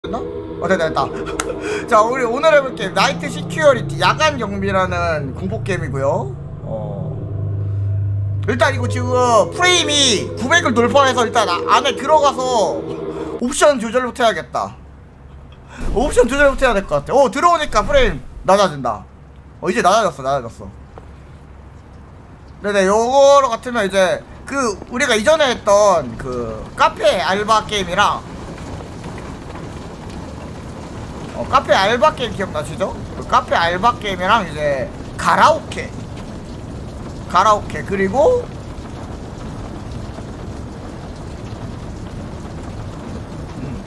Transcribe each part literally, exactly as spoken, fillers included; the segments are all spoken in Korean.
됐나? 어 됐다 됐다. 자 우리 오늘 해볼 게임 나이트 시큐어리티 야간 경비라는 공포 게임이고요. 어 일단 이거 지금 프레임이 구백을 돌파해서 일단 안에 들어가서 옵션 조절부터 해야겠다. 옵션 조절부터 해야 될 것 같아. 어 들어오니까 프레임 낮아진다. 어 이제 낮아졌어 낮아졌어. 네네 요거로 같으면 이제 그 우리가 이전에 했던 그 카페 알바 게임이랑 어, 카페 알바 게임 기억나시죠? 그 카페 알바 게임이랑 이제 가라오케 가라오케 그리고 음,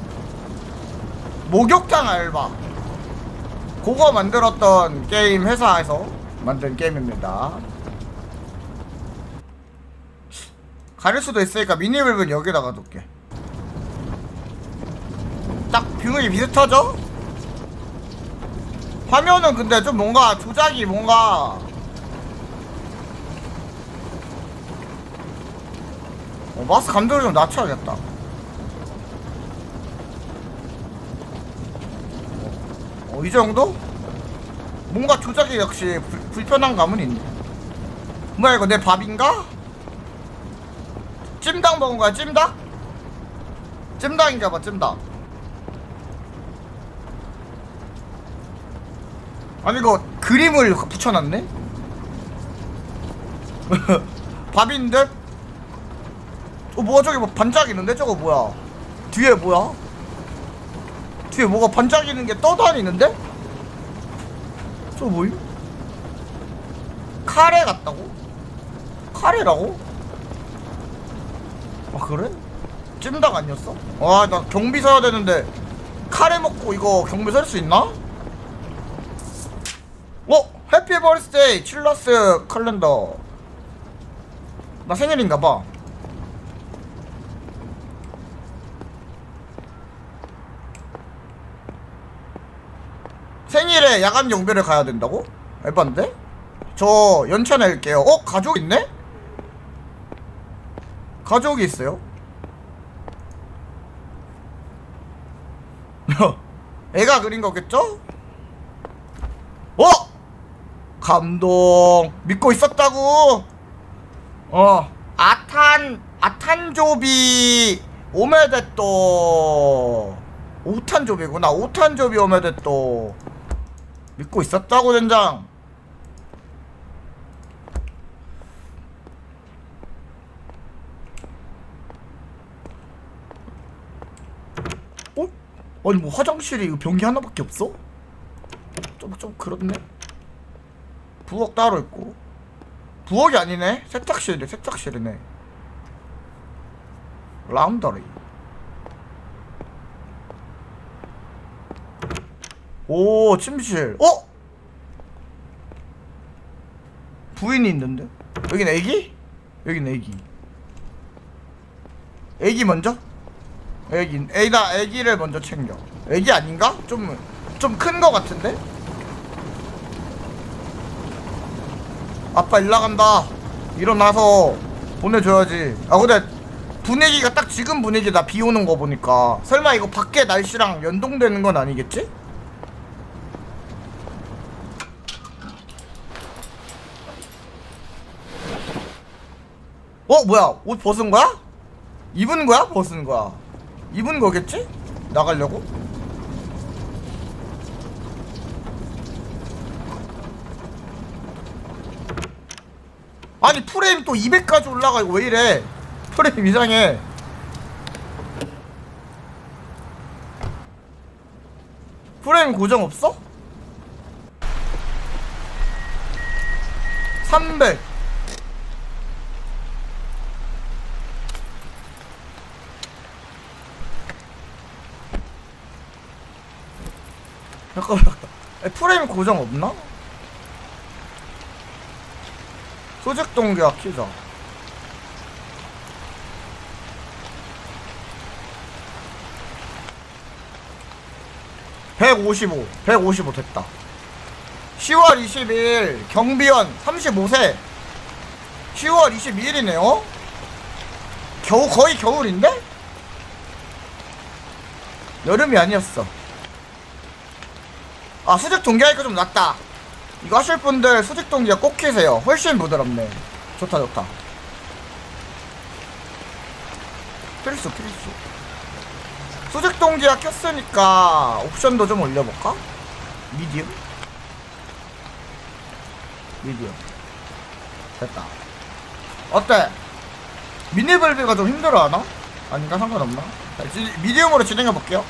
목욕탕 알바 그거 만들었던 게임 회사에서 만든 게임입니다. 가릴 수도 있으니까 미니맵은 여기다가 둘게. 딱 뷰이 비슷하죠? 화면은 근데 좀 뭔가 조작이 뭔가 어, 마우스 감도를 좀 낮춰야겠다. 어, 이 정도? 뭔가 조작이 역시 불, 불편한 감은 있네. 뭐야 이거 내 밥인가? 찜닭 먹은 거야 찜닭? 찜닭인가봐 찜닭. 아니 이거 그림을 붙여놨네? 밥인데? 어 뭐야 저기 뭐 반짝이는데? 저거 뭐야? 뒤에 뭐야? 뒤에 뭐가 반짝이는 게 떠다니는데? 저거 뭐임? 카레 같다고? 카레라고? 아 그래? 찜닭 아니었어? 와 나 경비 서야 되는데 카레 먹고 이거 경비 설 수 있나? 어? 해피 버스데이 칠러스 칼렌더. 나 생일인가봐. 생일에 야간 경비를 가야 된다고? 에반데? 저 연차 낼게요. 어? 가족 있네? 가족이 있어요? 애가 그린 거겠죠? 어? 감동. 믿고 있었다고. 어 아탄 아탄조비 오메데또 오탄조비구나. 오탄조비 오메데또 믿고 있었다고 젠장. 어? 아니 뭐 화장실이 변기 하나밖에 없어? 좀, 좀 그렇네. 부엌 따로 있고. 부엌이 아니네? 세탁실이네 세탁실이네. 라운더리. 오 침실. 어? 부인이 있는데? 여긴 애기? 여긴 애기. 애기 먼저? 애기 애기다. 애기를 먼저 챙겨. 애기 아닌가? 좀 좀 큰 거 같은데? 아빠 일 나간다. 일어나서 보내줘야지. 아 근데 분위기가 딱 지금 분위기다. 비 오는 거 보니까. 설마 이거 밖에 날씨랑 연동되는 건 아니겠지? 어 뭐야 옷 벗은 거야? 입은 거야? 벗은 거야? 입은 거겠지? 나가려고? 아니 프레임 또 이백까지 올라가. 이거 왜 이래? 프레임 이상해. 프레임 고정 없어? 삼백. 잠깐만 프레임 고정 없나? 소직 동기화 키자. 백오십오 백오십오 됐다. 시월 이십일 경비원 삼십오 세. 시월 이십이일이네요 겨우 거의 겨울인데? 여름이 아니었어. 아, 수직 동기하니까 좀 낫다. 이거 하실 분들 수직 동기화 꼭 키세요. 훨씬 부드럽네. 좋다 좋다. 필수 필수. 수직 동기화 켰으니까 옵션도 좀 올려볼까? 미디움? 미디움 됐다. 어때? 미니블비가 좀 힘들어하나? 아닌가? 상관없나? 자, 미디움으로 진행해볼게요.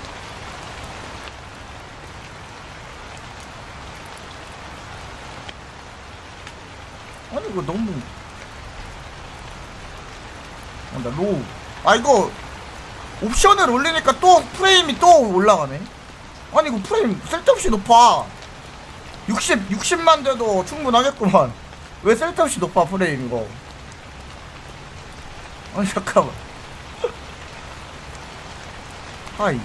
아니 이거 너무 아, 나 로우. 아 이거 옵션을 올리니까 또 프레임이 또 올라가네. 아니 이거 프레임 쓸데없이 높아. 육십, 육십만 돼도 충분하겠구만. 왜 쓸데없이 높아 프레임 이거. 아니 잠깐만. 하이.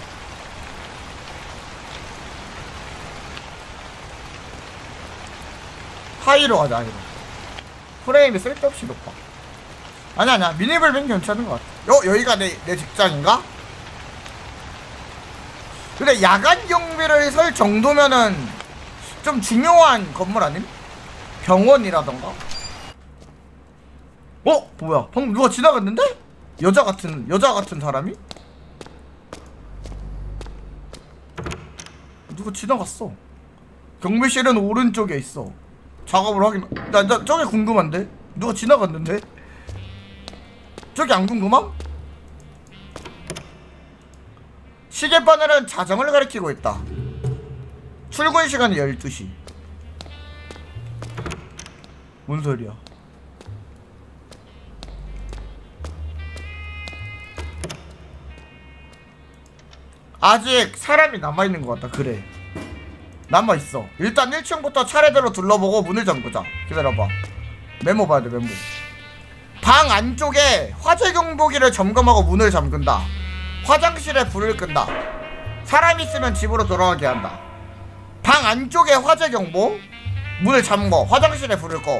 하이로 가자. 하이로. 프레임이 쓸데없이 높아. 아니 아니야 미니블빈 괜찮은 것 같아. 여, 여기가 내, 내 직장인가? 근데 야간 경비를 설 정도면은 좀 중요한 건물 아님? 병원이라던가? 어? 뭐야 방금 누가 지나갔는데? 여자 같은 여자 같은 사람이? 누가 지나갔어. 경비실은 오른쪽에 있어. 작업을 확인. 나, 나 저게 궁금한데? 누가 지나갔는데? 저기 안 궁금함? 시계바늘은 자정을 가리키고 있다. 출근 시간이 열두 시. 뭔 소리야? 아직 사람이 남아있는 것 같다. 그래 남아있어. 일단 일 층부터 차례대로 둘러보고 문을 잠그자. 기다려봐. 메모 봐야 돼. 메모. 방 안쪽에 화재 경보기를 점검하고 문을 잠근다. 화장실에 불을 끈다. 사람 있으면 집으로 돌아가게 한다. 방 안쪽에 화재 경보, 문을 잠궈, 화장실에 불을 꺼.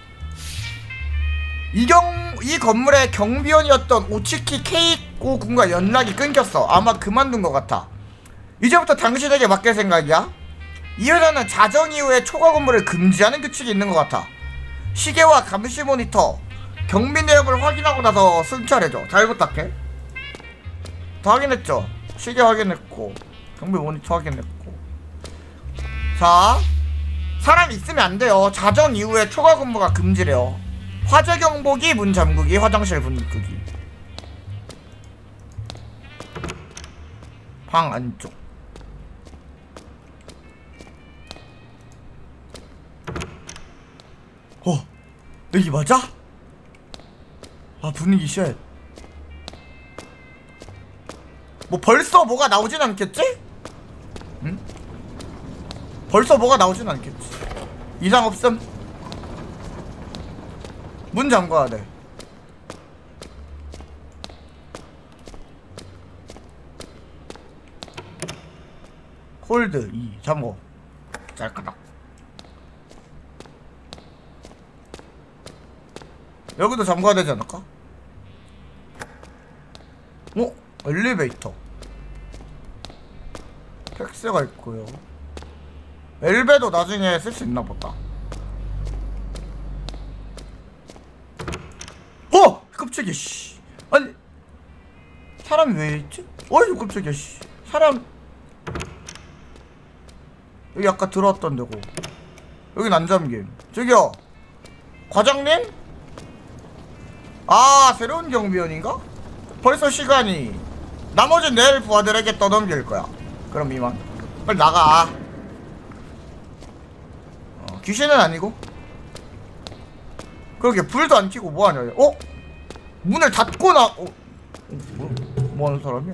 이경, 이 건물의 경비원이었던 오치키 케이코 군과 연락이 끊겼어. 아마 그만둔 것 같아. 이제부터 당신에게 맡길 생각이야? 이 회사는 자정 이후에 초과 근무를 금지하는 규칙이 있는 것 같아. 시계와 감시 모니터, 경비 내역을 확인하고 나서 순찰해줘. 잘 부탁해. 다 확인했죠? 시계 확인했고 경비 모니터 확인했고. 자, 사람 있으면 안 돼요. 자정 이후에 초과 근무가 금지래요. 화재 경보기, 문 잠그기, 화장실 문 끄기. 방 안쪽. 어, 여기 맞아? 아, 분위기 쉣. 뭐 벌써 뭐가 나오진 않겠지? 응? 벌써 뭐가 나오진 않겠지. 이상 없음. 문 잠가야 돼. 홀드 이 잠궈. 짤까닥. 여기도 잠가야 되지 않을까? 어? 엘리베이터 팩스가 있고요. 엘베도 나중에 쓸 수 있나 보다. 어! 깜짝이야 씨. 아니 사람이 왜 있지? 어이 깜짝이야 씨. 사람 여기 아까 들어왔던 데고 여긴 안 잠김. 저기요 과장님? 아, 새로운 경비원인가? 벌써 시간이. 나머지 내일 부하들에게 떠넘길 거야. 그럼 이만 빨리 나가. 어, 귀신은 아니고. 그러게 불도 안 켜고 뭐하냐. 어? 문을 닫고 나. 어? 뭐, 뭐하는 사람이야?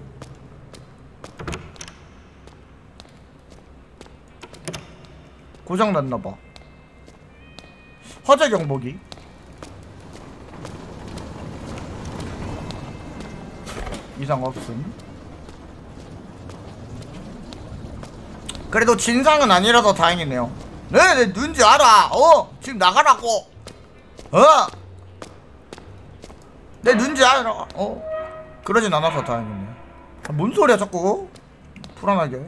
고장났나봐. 화재 경보기. 이상 없음. 그래도 진상은 아니라서 다행이네요. 네, 내 누군지 알아. 어? 지금 나가라고. 어? 내 누군지 알아. 어? 그러진 않아서 다행이네. 아, 뭔 소리야 자꾸 불안하게.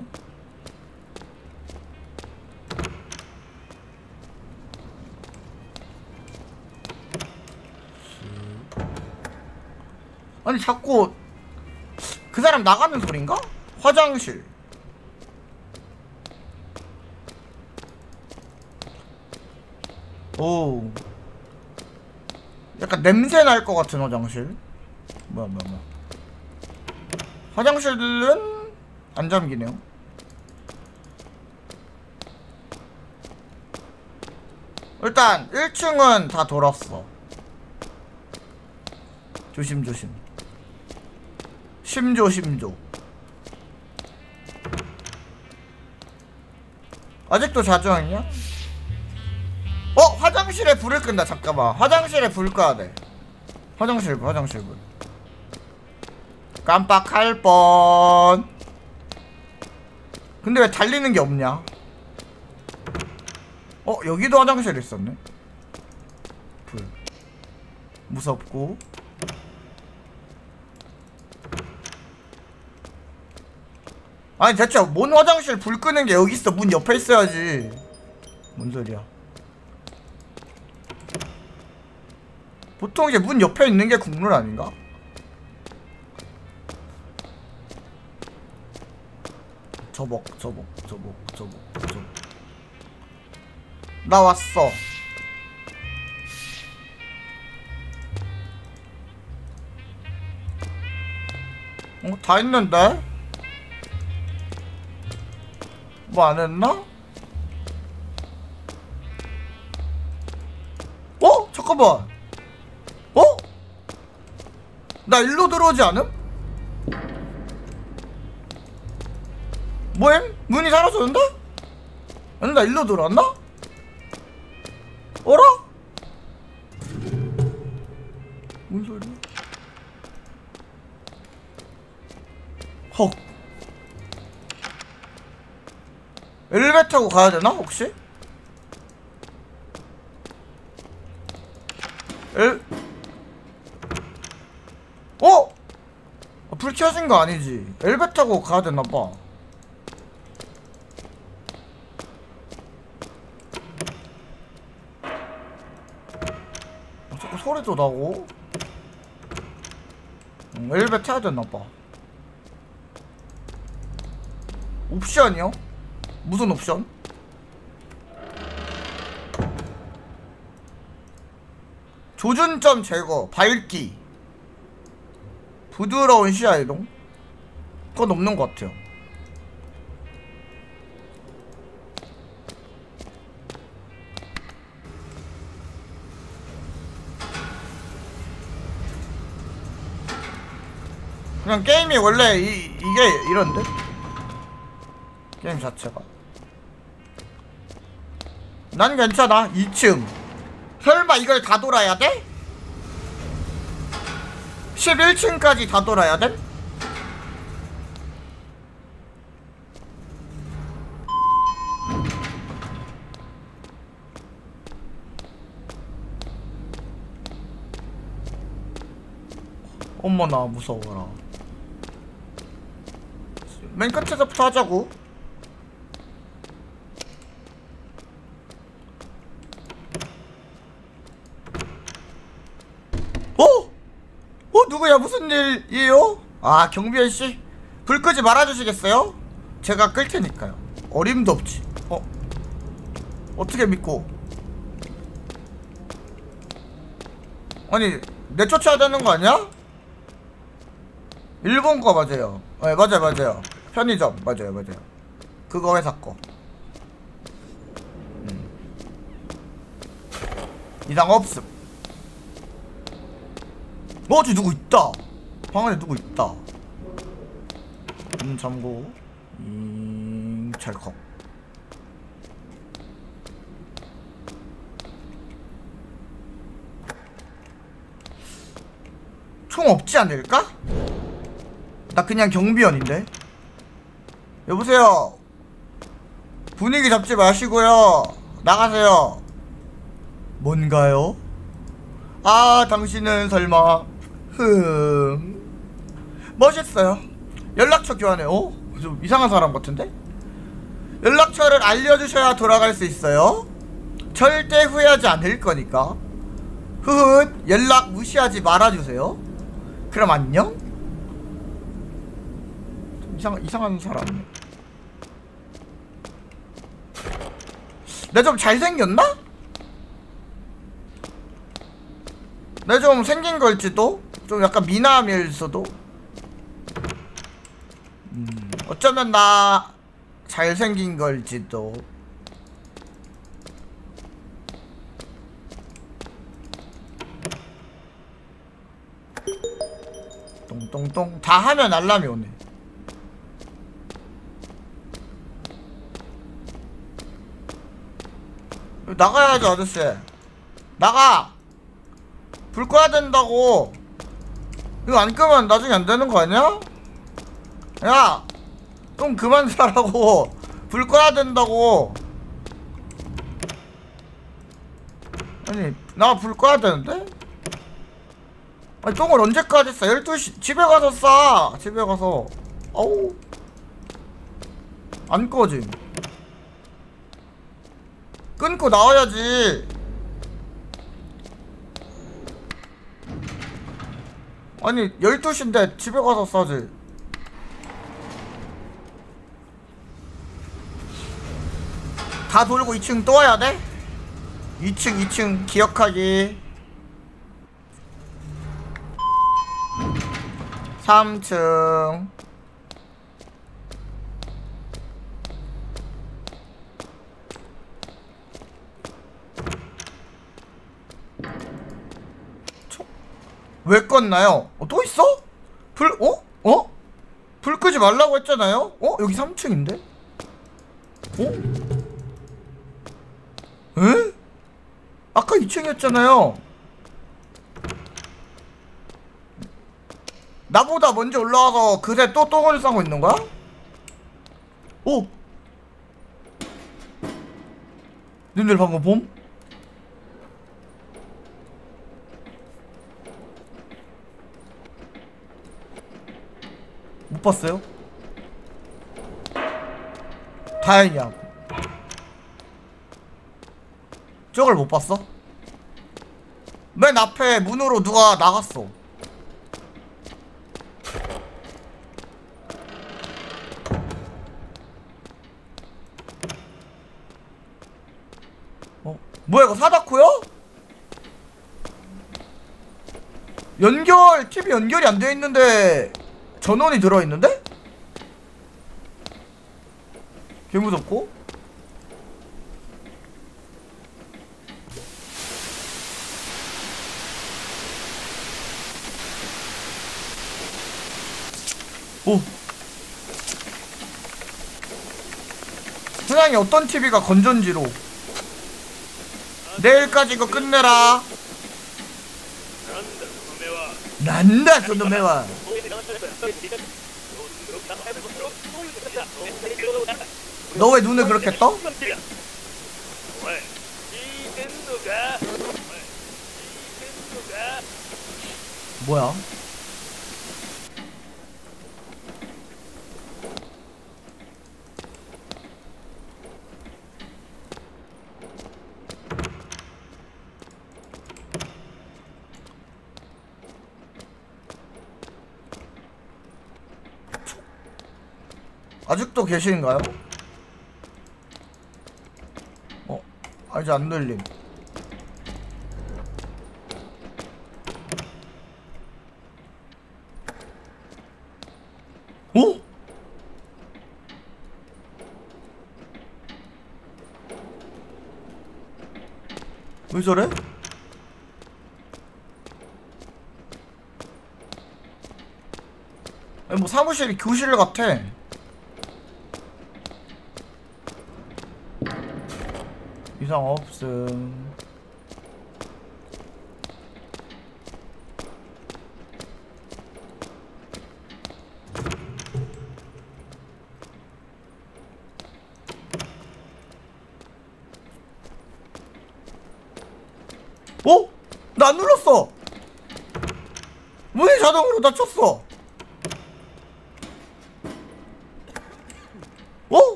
아니 자꾸 그 사람 나가는 소린가? 화장실. 오, 약간 냄새 날 것 같은 화장실. 뭐야 뭐야 뭐야. 화장실은 안 잠기네요. 일단 일 층은 다 돌았어. 조심조심. 심조 심조. 아직도 자주하냐? 어? 화장실에 불을 끈다. 잠깐만, 화장실에 불 꺼야돼. 화장실 불 화장실 불. 깜빡할 뻔. 근데 왜 달리는 게 없냐? 어? 여기도 화장실 있었네. 불 무섭고. 아니 대체 뭔 화장실 불 끄는 게 여기 있어. 문 옆에 있어야지. 뭔 소리야. 보통 이제 문 옆에 있는 게 국룰 아닌가? 저벅 저벅 저벅 저벅 저벅. 나 왔어. 어? 다 했는데? 뭐 안 했나? 어? 잠깐만. 어? 나 일로 들어오지 않음? 뭐임? 문이 사라졌는데? 아니 나 일로 들어왔나? 어라? 뭔 소리야? 헉. 엘리베이터 타고 가야 되나 혹시? 엘... 어? 아, 불 켜진 거 아니지? 엘리베이터 타고 가야 되나봐. 아, 자꾸 소리도 나고. 음, 엘리베이터 타야 되나봐. 옵션이요? 무슨 옵션? 조준점 제거, 밝기, 부드러운 시야 이동. 그건 없는 것 같아요. 그냥 게임이 원래 이, 이게 이런데? 게임 자체가. 난 괜찮아. 이 층 설마 이걸 다 돌아야 돼? 십일 층까지 다 돌아야 돼? 어머나 무서워라. 맨 끝에서부터 하자고. 어? 어? 누구야? 무슨 일이에요? 아, 경비원씨? 불 끄지 말아주시겠어요? 제가 끌 테니까요. 어림도 없지. 어? 어떻게 믿고? 아니, 내쫓아야 되는 거 아니야? 일본 거 맞아요. 네, 맞아요, 맞아요. 편의점, 맞아요, 맞아요. 그거 회사 거. 음. 이상 없음. 어, 저기 누구 있다. 방 안에 누구 있다. 문 잠고. 잉, 찰컥. 총 없지 않을까? 나 그냥 경비원인데. 여보세요. 분위기 잡지 마시고요. 나가세요. 뭔가요? 아, 당신은 설마 흠 멋있어요. 연락처 교환해. 어? 좀 이상한 사람 같은데? 연락처를 알려주셔야 돌아갈 수 있어요. 절대 후회하지 않을 거니까. 흐흐. 연락 무시하지 말아주세요. 그럼 안녕? 좀 이상, 이상한 사람. 내 좀 잘생겼나? 내 좀 생긴 걸지도? 좀 약간 미남일 수도? 음, 어쩌면 나 잘생긴 걸지도. 똥똥똥. 다 하면 알람이 오네. 나가야지 아저씨. 나가. 불 꺼야 된다고. 이거 안 끄면 나중에 안 되는 거 아니야? 야, 좀 그만 자라고. 불 꺼야 된다고. 아니, 나 불 꺼야 되는데? 아니, 똥을 언제까지 싸? 열두 시 집에 가서 싸. 집에 가서. 어우, 안 꺼지. 끊고 나와야지. 아니 열두 시인데 집에 가서 싸지. 다 돌고 이 층 또 와야 돼? 이 층 이 층 기억하기. 삼 층. 왜 껐나요? 어, 또 있어? 불, 어? 어? 불 끄지 말라고 했잖아요? 어? 여기 삼 층인데? 어? 에? 아까 이 층이었잖아요. 나보다 먼저 올라와서 그새 또 똥을 싸고 있는 거야? 오! 님들 방금 봄? 못 봤어요? 다행이야. 저걸 못 봤어? 맨 앞에 문으로 누가 나갔어. 어? 뭐야 이거 사다코요? 연결 티비 연결이 안 돼 있는데 전원이 들어있는데? 개 무섭고? 오! 세상에 어떤 티비가 건전지로. 내일까지 이거 끝내라. 난다 소노메와. 너 왜 눈을 그렇게 떠? 뭐야? 아직도 계신가요? 어? 아직 안 들림. 어? 왜 저래? 아니 뭐 사무실이 교실 같아. 이상 없음. 어? 나 안 눌렀어. 문이 자동으로 닫혔어.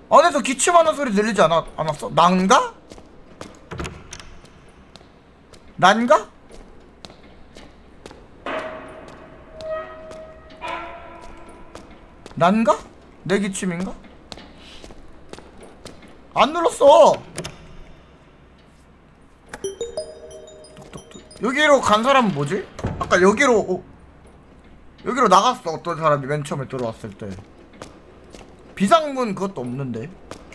안에서 기침하는 소리 들리지 않았, 않았어? 난가? 난가? 난가? 내 기침인가? 안 눌렀어. 여기로 간 사람은 뭐지? 아까 여기로 어, 여기로 나갔어. 어떤 사람이 맨 처음에 들어왔을 때. 비상문 그것도 없는데.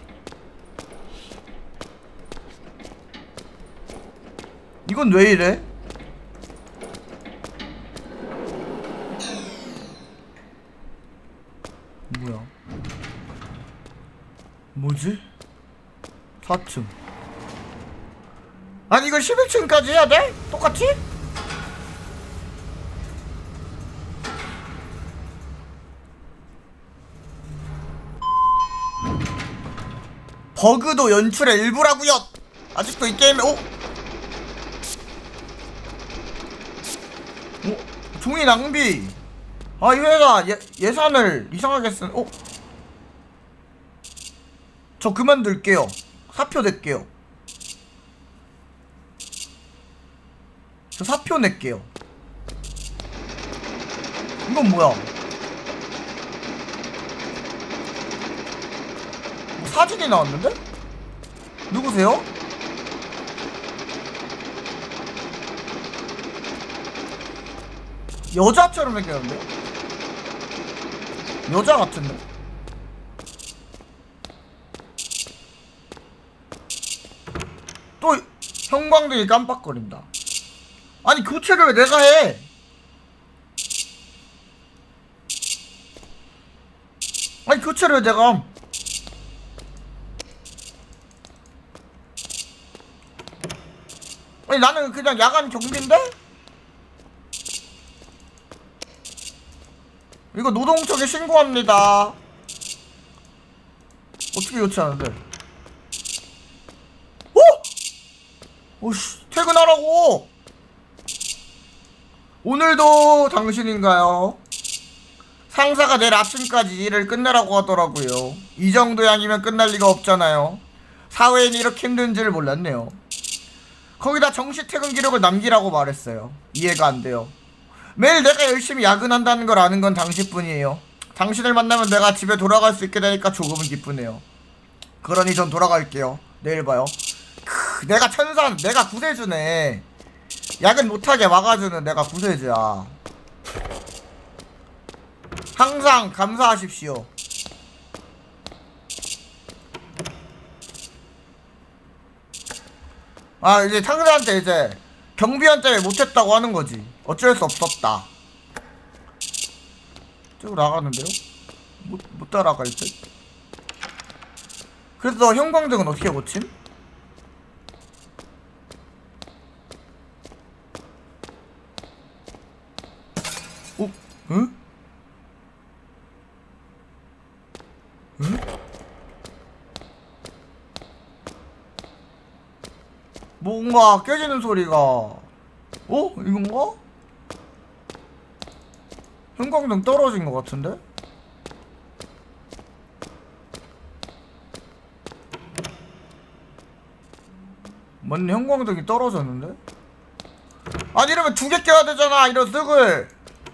이건 왜 이래? 뭐야? 뭐지? 사 층. 아니 이걸 십일 층까지 해야 돼? 똑같이? 버그도 연출의 일부라고요. 아직도 이 게임에 오? 오? 종이 낭비. 아 이 회사 예, 예산을 이상하게 쓴. 어? 저 그만둘게요. 사표 낼게요. 저 사표 낼게요. 이건 뭐야? 뭐 사진이 나왔는데? 누구세요? 여자처럼 생겼는데? 여자 같은데? 또 형광등이 깜빡거린다. 아니 교체를 왜 내가 해? 아니 교체를 왜 내가 함? 아니 나는 그냥 야간 경비인데? 이거 노동청에 신고합니다. 어떻게 교체하는데? 어? 오씨 퇴근하라고. 오늘도 당신인가요? 상사가 내일 아침까지 일을 끝내라고 하더라고요. 이 정도 양이면 끝날 리가 없잖아요. 사회인이 이렇게 힘든 줄 몰랐네요. 거기다 정시 퇴근 기록을 남기라고 말했어요. 이해가 안 돼요. 매일 내가 열심히 야근한다는 걸 아는 건 당신뿐이에요. 당신을 만나면 내가 집에 돌아갈 수 있게 되니까 조금은 기쁘네요. 그러니 전 돌아갈게요. 내일 봐요. 크, 내가 천사, 내가 구세주네. 야근 못하게 막아주는 내가 구세주야. 항상 감사하십시오. 아 이제 상사한테 이제 경비원 때문에 못했다고 하는거지. 어쩔 수 없었다. 저거 나가는데요? 못, 못 따라갈 듯? 그래서 형광등은 어떻게 고침? 어? 응? 응? 뭔가 깨지는 소리가. 어? 이건가? 형광등 떨어진 것 같은데? 맞네, 형광등이 떨어졌는데? 아니 이러면 두 개 껴야 되잖아, 이런 쓱을.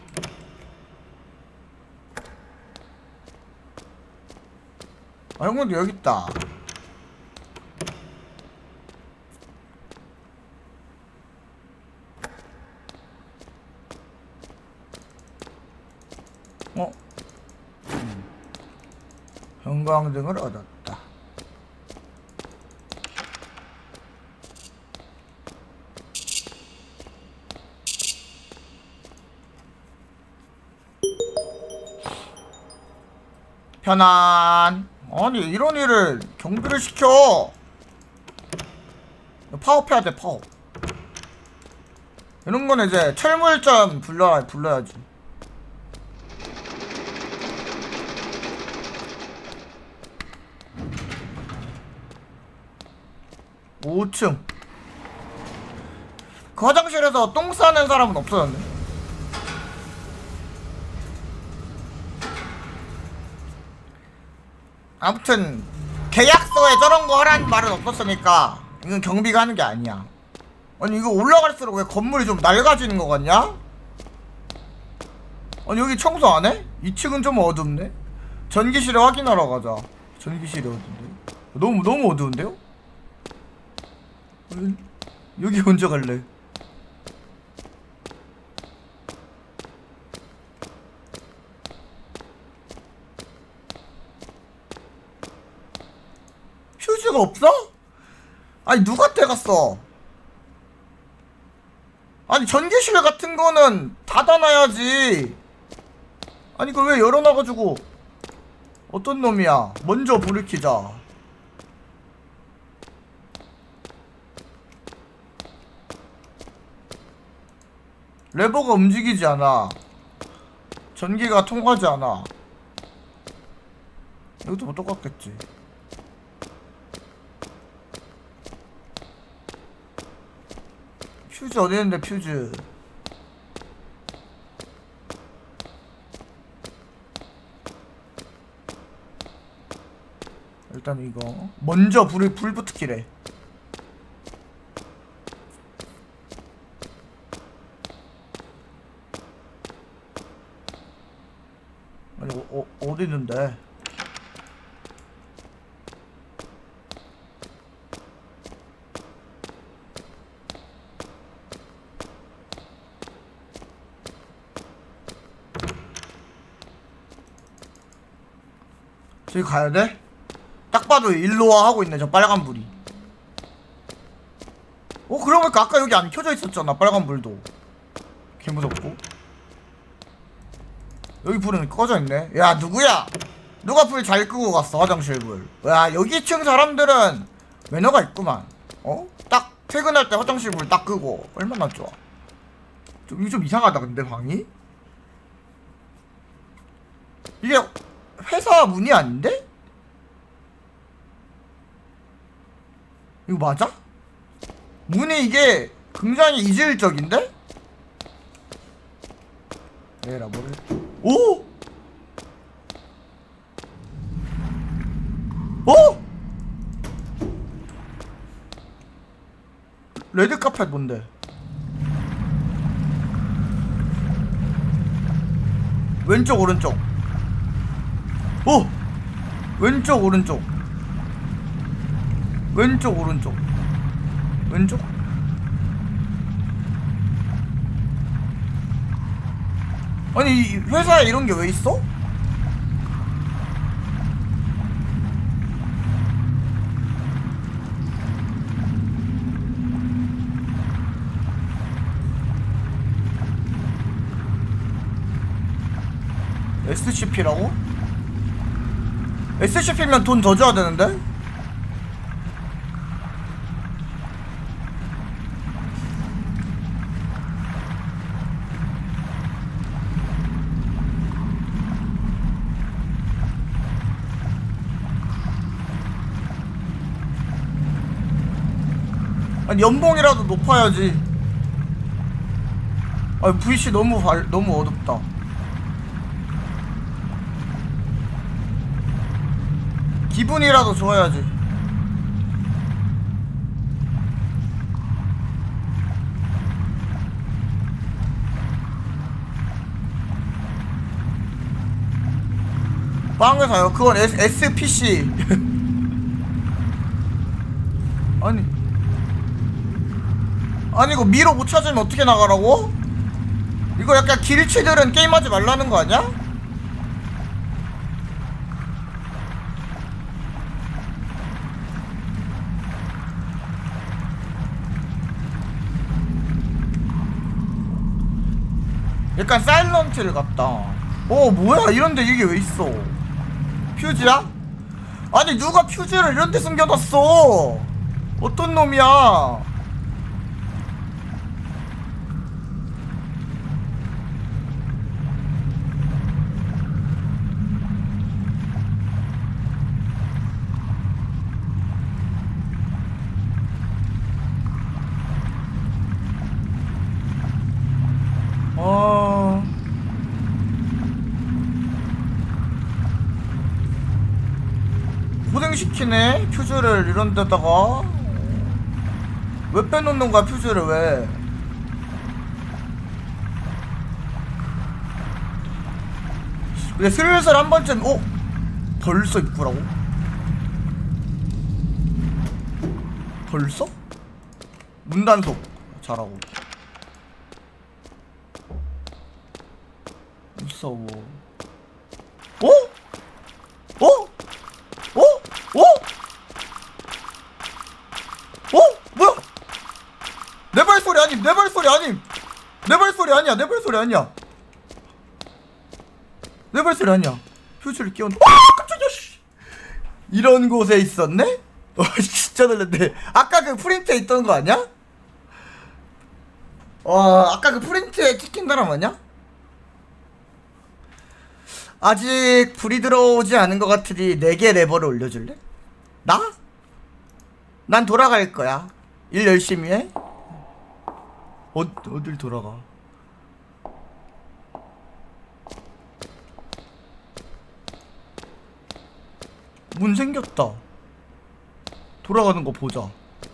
아 형광등 여기 있다. 어? 음. 형광등을 얻었다. 편안. 아니 이런 일을 경비를 시켜. 파업해야 돼, 파업. 이런 거는 이제 철물점 불러, 불러야지. 오 층. 그 화장실에서 똥 싸는 사람은 없어졌네. 아무튼 계약서에 저런 거 하라는 말은 없었으니까 이건 경비가 하는 게 아니야. 아니 이거 올라갈수록 왜 건물이 좀 낡아지는 거 같냐? 아니 여기 청소 안 해? 이 층은 좀 어둡네? 전기실에 확인하러 가자. 전기실이 어딘데? 너무 너무 어두운데요? 여기 먼저 갈래. 휴지가 없어? 아니 누가 떼갔어? 아니 전기실 같은 거는 닫아놔야지. 아니 그걸 왜 열어놔가지고. 어떤 놈이야. 먼저 불을 켜자. 레버가 움직이지 않아. 전기가 통하지 않아. 이것도 뭐 똑같겠지. 퓨즈 어디 있는데 퓨즈. 일단 이거 먼저 불을 불부터 켜래. 아니 어, 어, 어디 있는데? 저기 가야 돼? 딱 봐도 일로와 하고 있네 저 빨간 불이. 어 그러고 보니까 아까 여기 안 켜져 있었잖아 빨간 불도. 개무섭고. 여기 불은 꺼져 있네. 야 누구야? 누가 불 잘 끄고 갔어 화장실 불. 야 여기 층 사람들은 매너가 있구만. 어? 딱 퇴근할 때 화장실 불 딱 끄고. 얼마나 좋아. 좀, 이거 좀 이상하다 근데 방이? 이게 회사 문이 아닌데? 이거 맞아? 문이 이게 굉장히 이질적인데? 에라 뭐를. 오! 어? 레드카펫 뭔데? 왼쪽 오른쪽. 오! 왼쪽 오른쪽. 왼쪽 오른쪽. 왼쪽? 아니 이 회사에 이런 게 왜 있어? 에스씨피라고? 에스씨피면 돈 더 줘야 되는데? 아니 연봉이라도 높아야지. 아니 브이씨 너무 발, 너무 어둡다. 기분이라도 좋아야지. 빵을 사요? 그건 에스, 에스피씨 아니 아니 이거 미로 못 찾으면 어떻게 나가라고? 이거 약간 길치들은 게임하지 말라는 거 아니야? 약간 사일런트를 갔다. 어 뭐야 이런데 이게 왜 있어? 퓨즈야? 아니 누가 퓨즈를 이런데 숨겨놨어? 어떤 놈이야? 어... 고정시키네? 퓨즈를 이런 데다가 왜 빼놓는 거야 퓨즈를 왜? 근데 슬슬 한 번쯤 어? 벌써 입구라고? 벌써? 문단속 잘하고 무서워. 어? 어? 어? 어? 어? 뭐야? 내 발소리 아님 내 발소리 아님 내 발소리 아니야 내 발소리 아니야 내 발소리 아니야. 퓨즈를 끼얹 와 깜짝이야. 이런 곳에 있었네? 어 진짜 놀랐네. 아까 그 프린트에 있던 거 아니야? 와 아까 그 프린트에 찍힌 사람 아니야? 아직 불이 들어오지 않은 것 같으니 네 개 레버를 올려줄래? 나? 난 돌아갈 거야. 일 열심히 해. 어, 어딜 돌아가? 문 생겼다. 돌아가는 거 보자.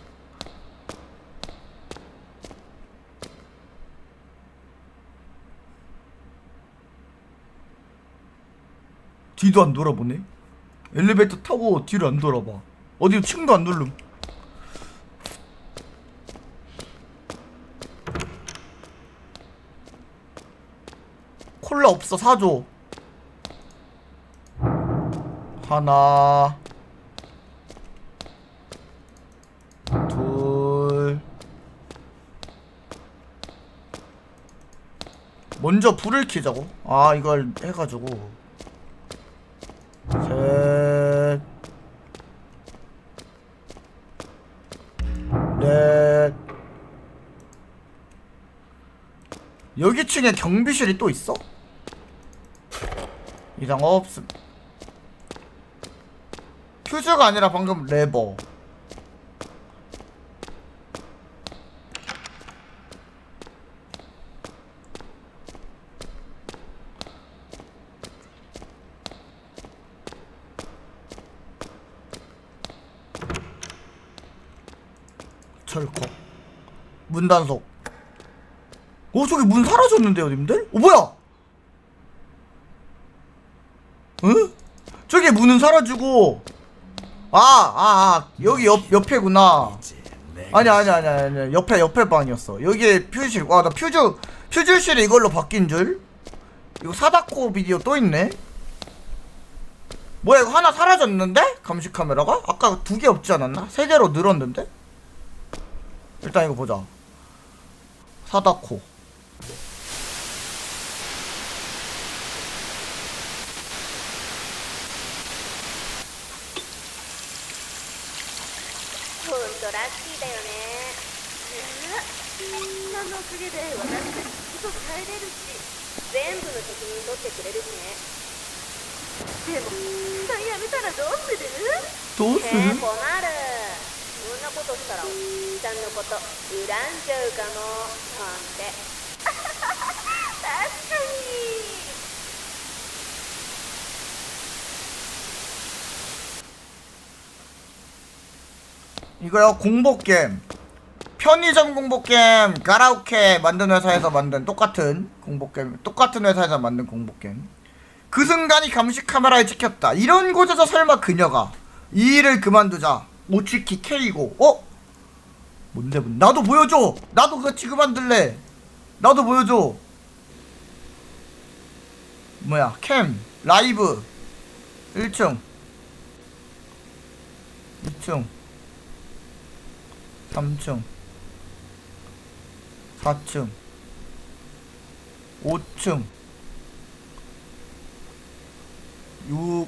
뒤도 안 돌아보네. 엘리베이터 타고 뒤를 안 돌아봐. 어디 층도 안 누름. 콜라 없어 사줘. 하나 둘 먼저 불을 켜자고? 아 이걸 해가지고 셋 넷 여기 층에 경비실이 또 있어? 이상 없음. 퓨즈가 아니라 방금 레버. 철컥 문단속. 오 저기 문 사라졌는데요 님들? 오 뭐야? 응? 저기 문은 사라지고 아, 아, 아, 여기 옆, 옆에구나. 아니야, 아니야, 아니야, 아니야. 옆에, 옆에 방이었어. 여기에 퓨즈실. 와, 나 퓨즈, 퓨즈실이 이걸로 바뀐 줄? 이거 사다코 비디오 또 있네? 뭐야, 이거 하나 사라졌는데? 감시 카메라가? 아까 두 개 없지 않았나? 세 개로 늘었는데? 일단 이거 보자. 사다코.どうする? ねえ、困る。そんなことしたら、ちゃんのこと恨んじゃうかも。なんて。確かに。 이거요 공복겜. 편의점 공복겜, 가라오케 만든 회사에서 만든 똑같은 공복겜, 똑같은 회사에서 만든 공복겜. 그 순간이 감시 카메라에 찍혔다. 이런 곳에서 설마 그녀가 이 일을 그만두자 오치키 K고. 어? 뭔데 뭔데? 나도 보여줘. 나도 같이 그만둘래. 나도 보여줘. 뭐야 캠 라이브 일 층 이 층 삼 층 사 층 오 층 육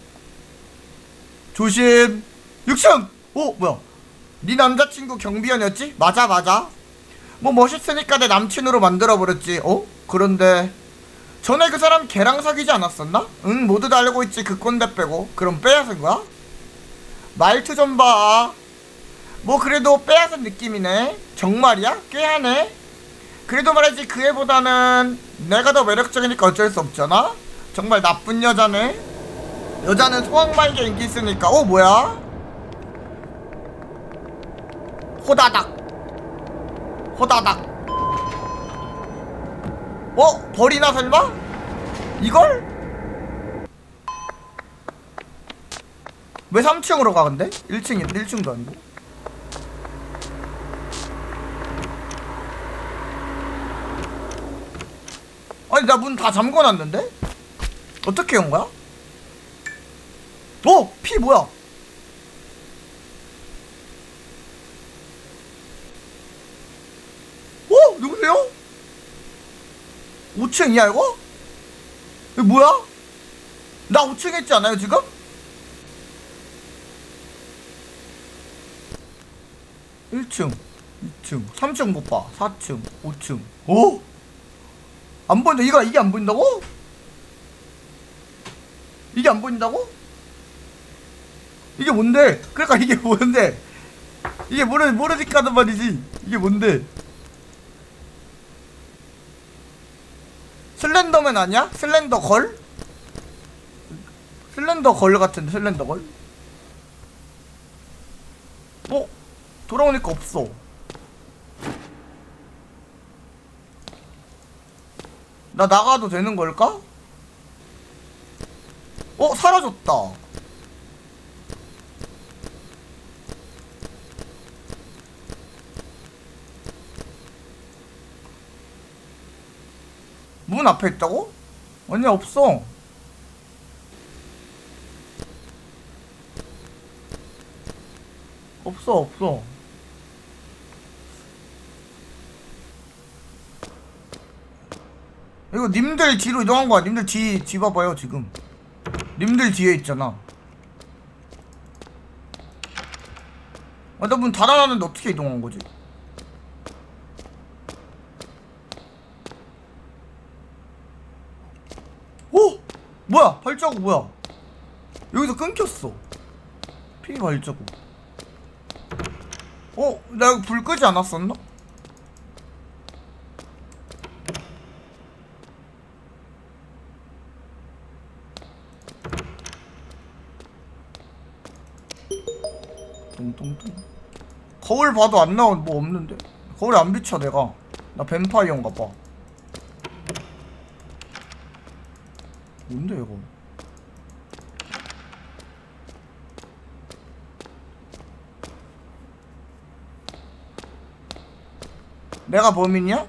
조심 육 층! 오 뭐야 네 남자친구 경비원이었지? 맞아 맞아 뭐 멋있으니까 내 남친으로 만들어버렸지. 어? 그런데 전에 그 사람 걔랑 사귀지 않았었나? 응 모두 다 알고 있지 그 꼰대 빼고. 그럼 빼앗은 거야? 말투 좀 봐. 뭐 그래도 빼앗은 느낌이네. 정말이야? 꾀하네. 그래도 말이지 그 애보다는 내가 더 매력적이니까 어쩔 수 없잖아? 정말 나쁜 여자네. 여자는 소황말게 인기 있으니까. 어 뭐야? 호다닥 호다닥. 어? 버리나 설마? 이걸? 왜 삼 층으로 가 근데? 일 층이 일 층도 아니고. 아니 나 문 다 잠궈놨는데? 어떻게 온 거야? 어! 피 뭐야? 어? 누구세요? 오 층이야 이거? 이거 뭐야? 나 오 층 했지 않아요 지금? 일 층 이 층 삼 층 못봐. 사 층 오 층. 어? 안 보인다. 이거 이게 안 보인다고? 이게 안 보인다고? 이게 뭔데? 그러니까 이게 뭔데? 이게 모르 모르니까 하는 말이지. 이게 뭔데? 슬렌더맨 아니야? 슬렌더 걸? 슬렌더 걸 같은데 슬렌더 걸? 어? 돌아오니까 없어. 나 나가도 되는 걸까? 어? 사라졌다. 문 앞에 있다고? 아니 없어. 없어 없어. 이거 님들 뒤로 이동한 거야. 님들 뒤, 뒤 봐봐요 지금. 님들 뒤에 있잖아. 아, 나 문 닫아놨는데 어떻게 이동한 거지? 오! 뭐야? 발자국 뭐야? 여기서 끊겼어. 피 발자국. 어? 나 이거 불 끄지 않았었나? 똥똥똥. 거울 봐도 안 나온 뭐 없는데? 거울에 안 비쳐 내가. 나 뱀파이어인가 봐. 뭔데 이거? 내가 범인이야?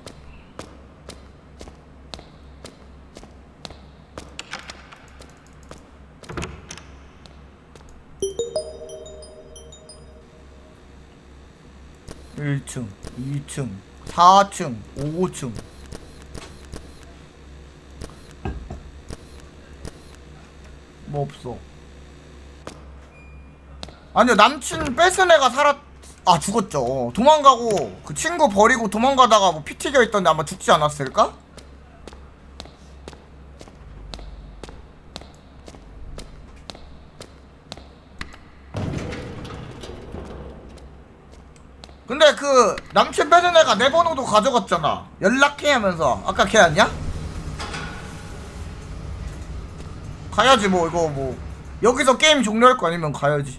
일 층, 이 층, 사 층, 오 층. 뭐 없어. 아니요, 남친 뺏은 애가 살았... 아, 죽었죠. 도망가고 그 친구 버리고 도망가다가 뭐 피 튀겨 있던데 아마 죽지 않았을까? 근데 그 남친 뺏은 애가 내 번호도 가져갔잖아. 연락해 하면서. 아까 걔 아니야? 가야지 뭐. 이거 뭐 여기서 게임 종료할 거 아니면 가야지.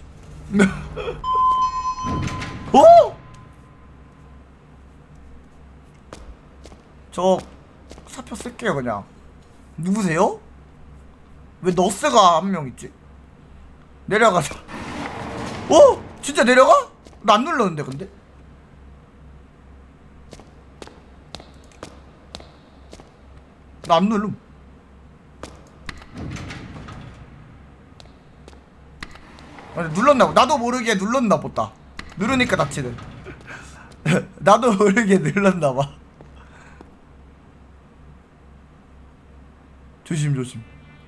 오! 저 사표 쓸게요 그냥. 누구세요? 왜 너스가 한 명 있지? 내려가자. 오! 진짜 내려가? 나 안 눌렀는데 근데? 나 안 누름. 아니, 눌렀나 보다. 나도 모르게 눌렀나 보다. 누르니까 닥치네. 나도 모르게 눌렀나봐. 조심 조심.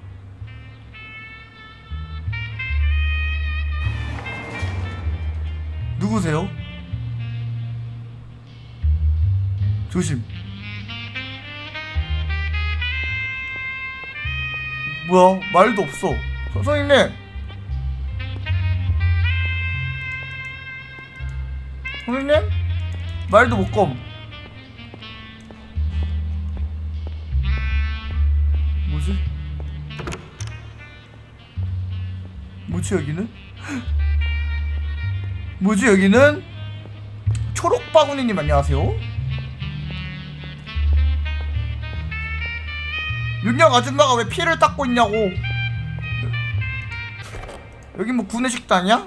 누구세요? 조심. 뭐야? 말도 없어. 서, 선생님. 선생님? 말도 못 검. 뭐지? 뭐지 여기는? 뭐지 여기는? 초록바구니님 안녕하세요. 윤영 아줌마가 왜 피를 닦고 있냐고. 여기 뭐 구내식당이야?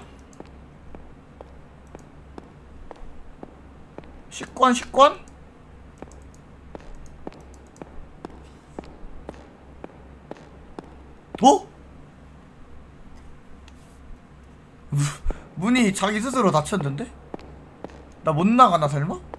식권 식권? 어? 문이 자기 스스로 닫혔는데? 나 못 나가나 설마? 어?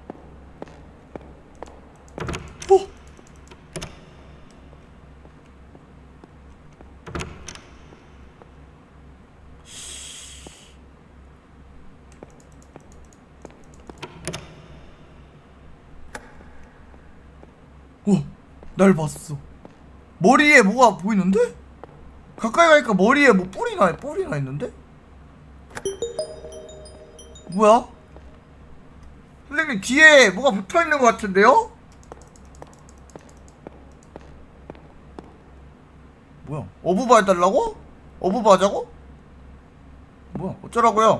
어, 날 봤어. 머리에 뭐가 보이는데? 가까이 가니까 머리에 뭐 뿔이나 뿔이나 있는데? 뭐야? 선생님 뒤에 뭐가 붙어있는 것 같은데요? 뭐야? 어부바 해달라고? 어부바 하자고? 뭐야? 어쩌라고요?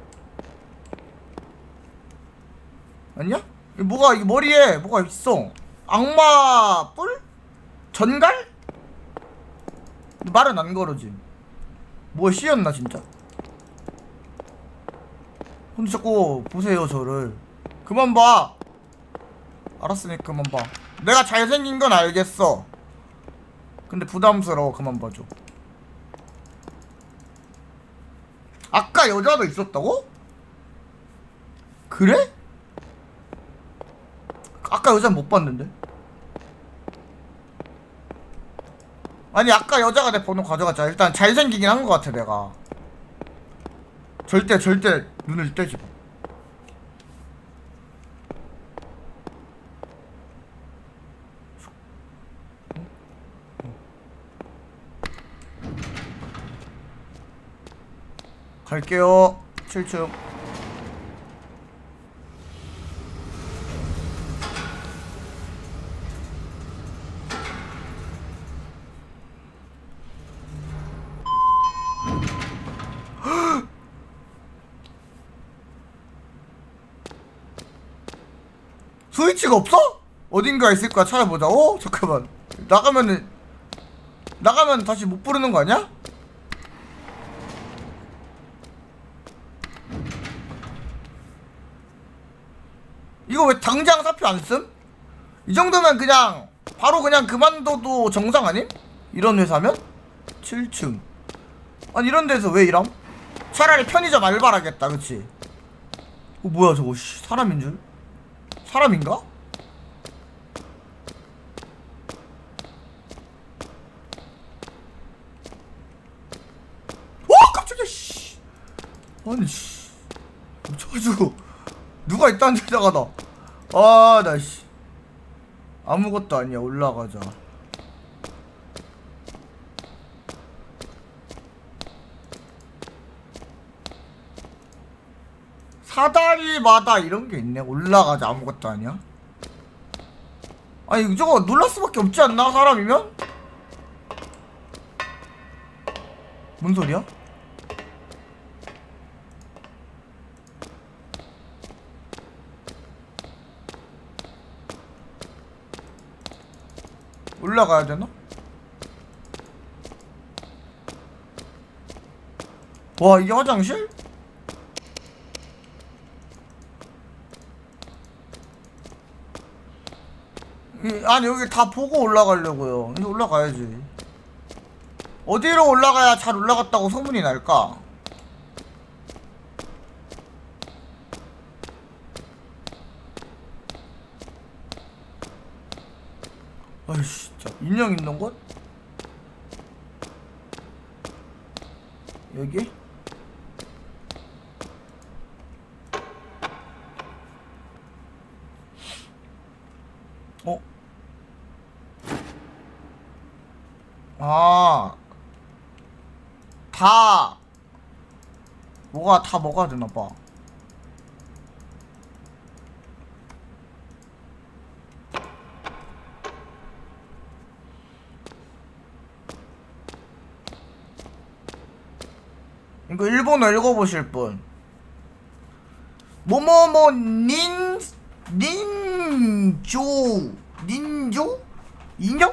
아니야? 뭐가 이 머리에 뭐가 있어? 악마 뿔? 전갈? 말은 안 걸어지. 뭐에 씌였나 진짜? 근데 자꾸 보세요 저를. 그만 봐. 알았으니까 그만 봐. 내가 잘생긴 건 알겠어. 근데 부담스러워. 그만 봐줘. 아까 여자도 있었다고? 그래? 아까 여자는 못 봤는데. 아니 아까 여자가 내 번호 가져갔잖아. 일단 잘생기긴 한 것 같아 내가. 절대 절대 눈을 떼지 마. 갈게요. 칠 층. 스위치가 없어? 어딘가 있을 거야. 찾아보자. 어? 잠깐만. 나가면은 나가면 다시 못 부르는 거 아니야? 이거 왜 당장 사표 안 쓴? 이 정도면 그냥 바로 그냥 그만둬도 정상 아님? 이런 회사면? 칠 층. 아니 이런 데서 왜 이람? 차라리 편의점 알바라겠다. 그치? 어 뭐야 저거. 씨, 사람인 줄? 사람인가? 어 깜짝이야. 씨. 아니 씨. 저주 누가 있다는 데다가 나. 아 나 씨. 아무것도 아니야. 올라가자. 사다리마다 이런게 있네. 올라가자. 아무것도 아니야. 아니 저거 놀랄 수밖에 없지 않나? 사람이면? 뭔 소리야? 올라가야 되나? 와 이게 화장실? 이, 아니 여기 다 보고 올라가려고요. 이제 올라가야지. 어디로 올라가야 잘 올라갔다고 소문이 날까? 아이씨 진짜 인형 있는 곳? 여기? 어? 아, 다 뭐가 다 뭐가 되나봐. 이거 일본어 읽어보실 분. 뭐뭐뭐 닌 닌조 닌조 인형?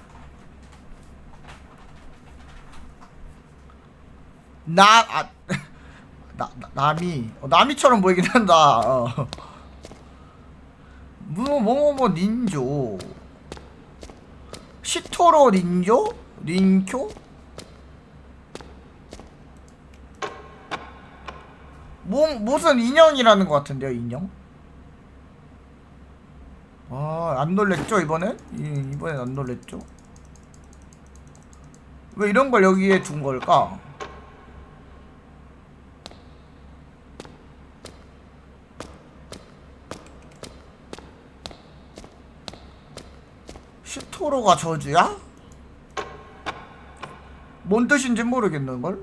나 아 나, 나 남이 어, 남이처럼 보이긴 한다. 어. 뭐뭐뭐 닌조 시토로 닌조 닌쿄 뭐 무슨 인형이라는 것 같은데요, 인형? 아, 안 놀랬죠 이번엔? 이, 이번엔 안 놀랬죠? 왜 이런 걸 여기에 둔 걸까? 시토로가 저주야? 뭔 뜻인지 모르겠는걸?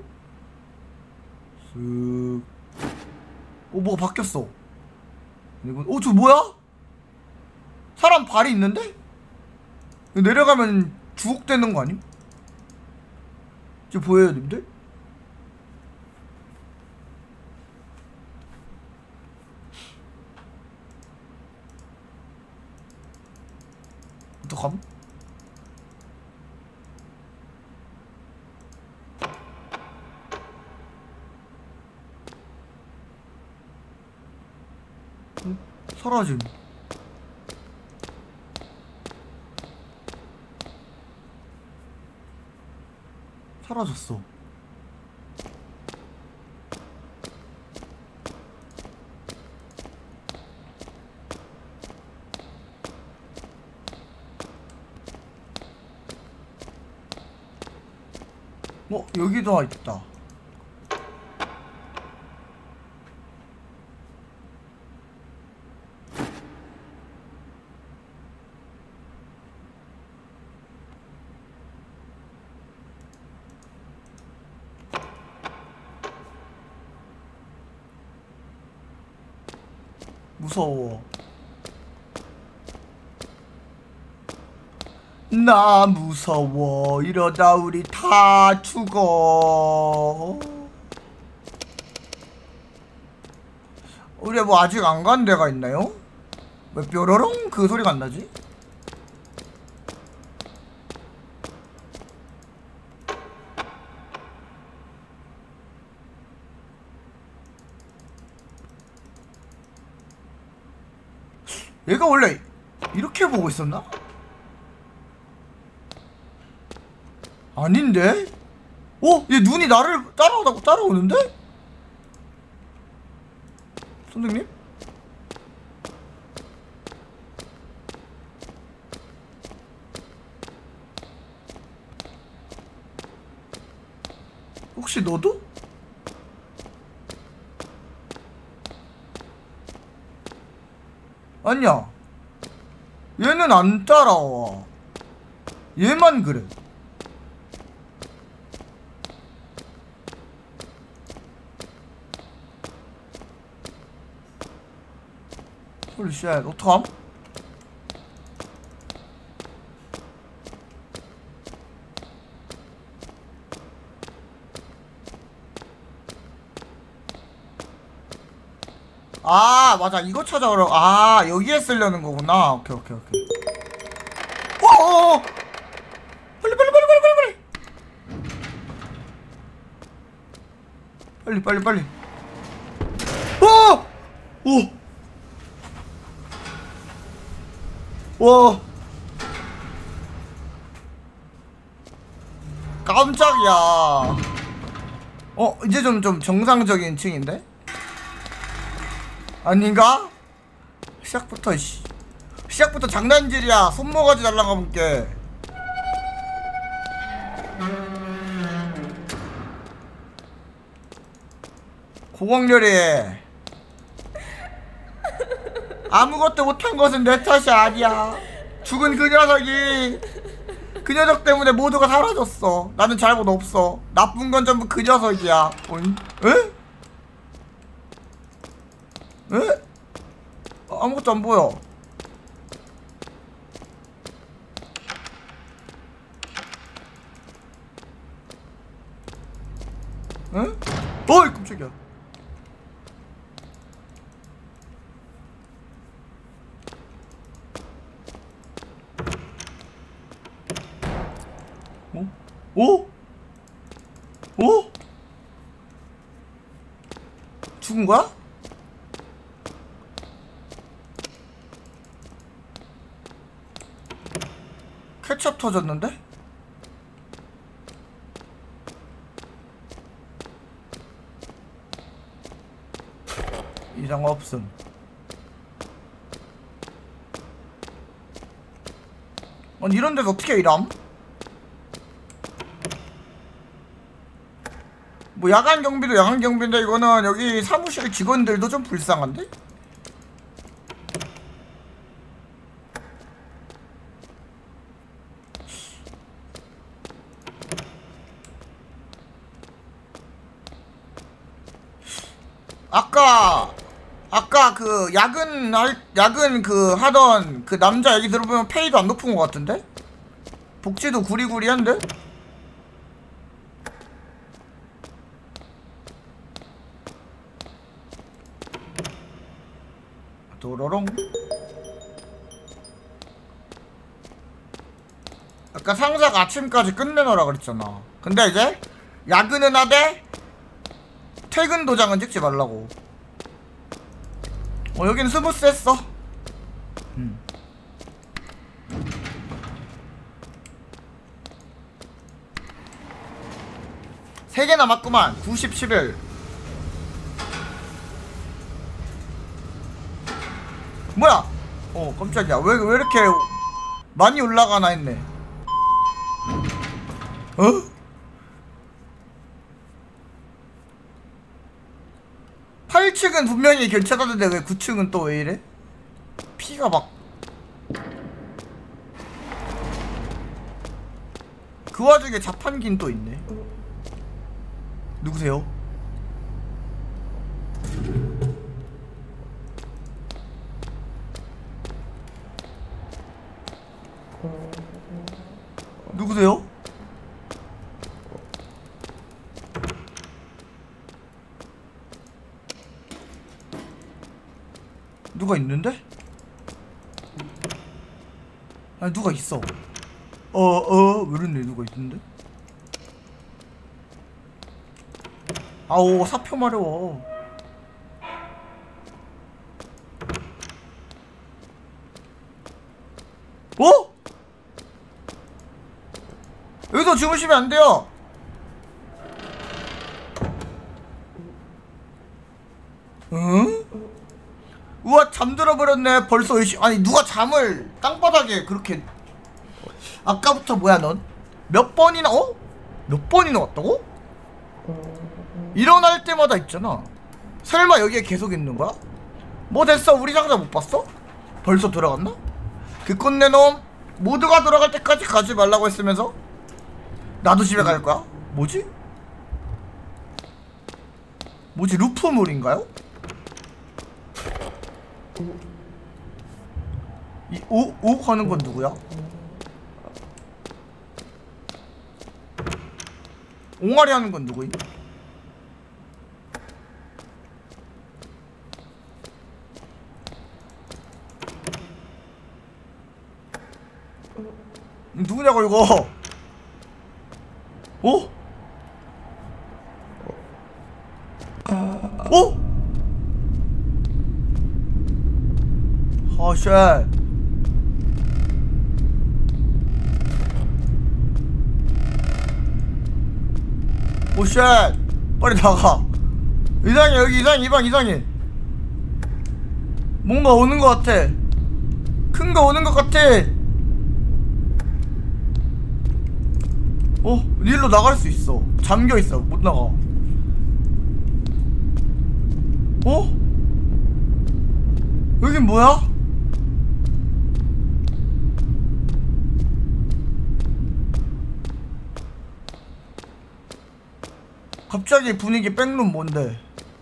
쓱. 오, 뭐가 바뀌었어. 오, 저 뭐야? 사람 발이 있는데? 내려가면 주옥되는 거 아님? 지금 보여요, 님들? 어떡함? 응? 사라짐. 사라졌어. 어, 여기도 있다. 무서워. 나 무서워. 이러다 우리 다 죽어. 우리 뭐 아직 안 간 데가 있나요? 왜 뾰로롱 그 소리가 안 나지? 얘가 원래 이렇게 보고 있었나? 아닌데? 어? 얘 눈이 나를 따라오다고 따라오는데? 선생님? 혹시 너도? 아니야. 얘는 안 따라와. 얘만 그래. 홀리 쉣, 어떡함? 아, 맞아. 이거 찾아오라고. 아, 여기에 쓰려는 거구나. 오케이, 오케이, 오케이. 어어어! 빨리, 빨리, 빨리, 빨리, 빨리, 빨리. 빨리, 빨리, 빨리. 어! 오! 와. 깜짝이야. 어, 이제 좀, 좀 정상적인 층인데? 아닌가? 시작부터, 씨. 시작부터 장난질이야. 손모가지 날라가 볼게. 고광렬이. 아무것도 못한 것은 내 탓이 아니야. 죽은 그 녀석이 그 녀석 때문에 모두가 사라졌어. 나는 잘못 없어. 나쁜 건 전부 그 녀석이야. 어이? 에? 에? 아무것도 안 보여. 에? 어이 깜짝이야. 오? 오? 죽은 거야? 케첩 터졌는데? 이상 없음. 아니 이런 데서 어떻게 일함? 뭐 야간 경비도 야간 경비인데 이거는 여기 사무실 직원들도 좀 불쌍한데? 아까 아까 그 야근 할 야근 그 하던 그 남자 얘기 들어보면 페이도 안 높은 것 같은데? 복지도 구리구리한데? 도로롱. 아까 상사가 아침까지 끝내놓으라 그랬잖아. 근데 이제 야근은 하되 퇴근 도장은 찍지 말라고. 어 여기는 스무스했어. 음. 세 개 남았구만. 구십, 십일. 뭐야? 어 깜짝이야. 왜, 왜 이렇게 많이 올라가나 했네. 어? 팔 층은 분명히 괜찮았는데 왜 구 층은 또 왜 이래? 피가 막. 그 와중에 자판기는 또 있네. 누구세요? 누구세요? 누가 있는데? 아니 누가 있어. 어어 왜 이러네. 누가 있는데? 아오 사표 마려워. 어? 여기서 주무시면 안 돼요. 응? 우와 잠들어 버렸네. 벌써 의식. 아니 누가 잠을 땅바닥에 그렇게. 아까부터 뭐야 넌? 몇 번이나 어? 몇 번이나 왔다고? 일어날 때마다 있잖아. 설마 여기에 계속 있는 거야? 뭐 됐어. 우리 상자 못 봤어? 벌써 돌아갔나? 그 꼰대 놈 모두가 돌아갈 때까지 가지 말라고 했으면서 나도 집에 갈 거야? 뭐지? 뭐지? 루프물인가요? 이 오, 오 하는 건 누구야? 옹알이 하는 건 누구임? 누구냐고 이거? 어? 어? 아, 쉣. 오, 쉣. 빨리 나가. 이상해, 여기 이상해, 이 방 이상해. 뭔가 오는 것 같아. 큰 거 오는 것 같아. 어? 일로 나갈 수 있어. 잠겨있어. 못 나가. 어? 여긴 뭐야? 갑자기 분위기 백룸 뭔데?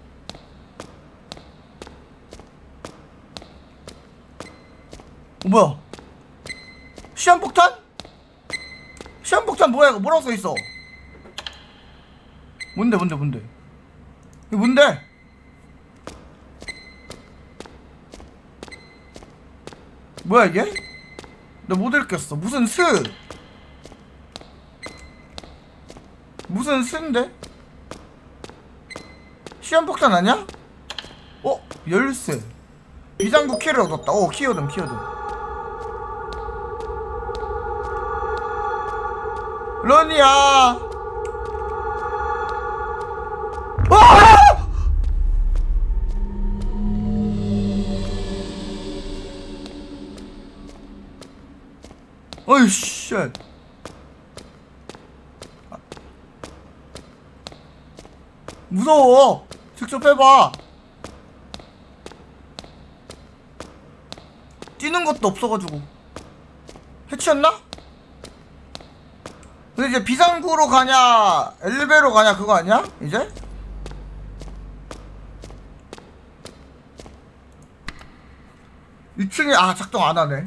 어, 뭐야? 시한폭탄? 시한폭탄 뭐야 이거? 뭐라고 써있어? 뭔데 뭔데 뭔데? 이거 뭔데? 뭐야 이게? 나 못 읽겠어. 무슨 스? 무슨 쓴데? 시한폭탄 아니야? 어? 열쇠. 비상구 키를 얻었다. 어, 키워든 키워든. 런이야. 아! 어이 쉣. 무서워. 직접 해봐. 뛰는 것도 없어가지고. 해치웠나? 근데 이제 비상구로 가냐 엘베로 가냐 그거 아니야? 이제? 이 층에 아 작동 안하네.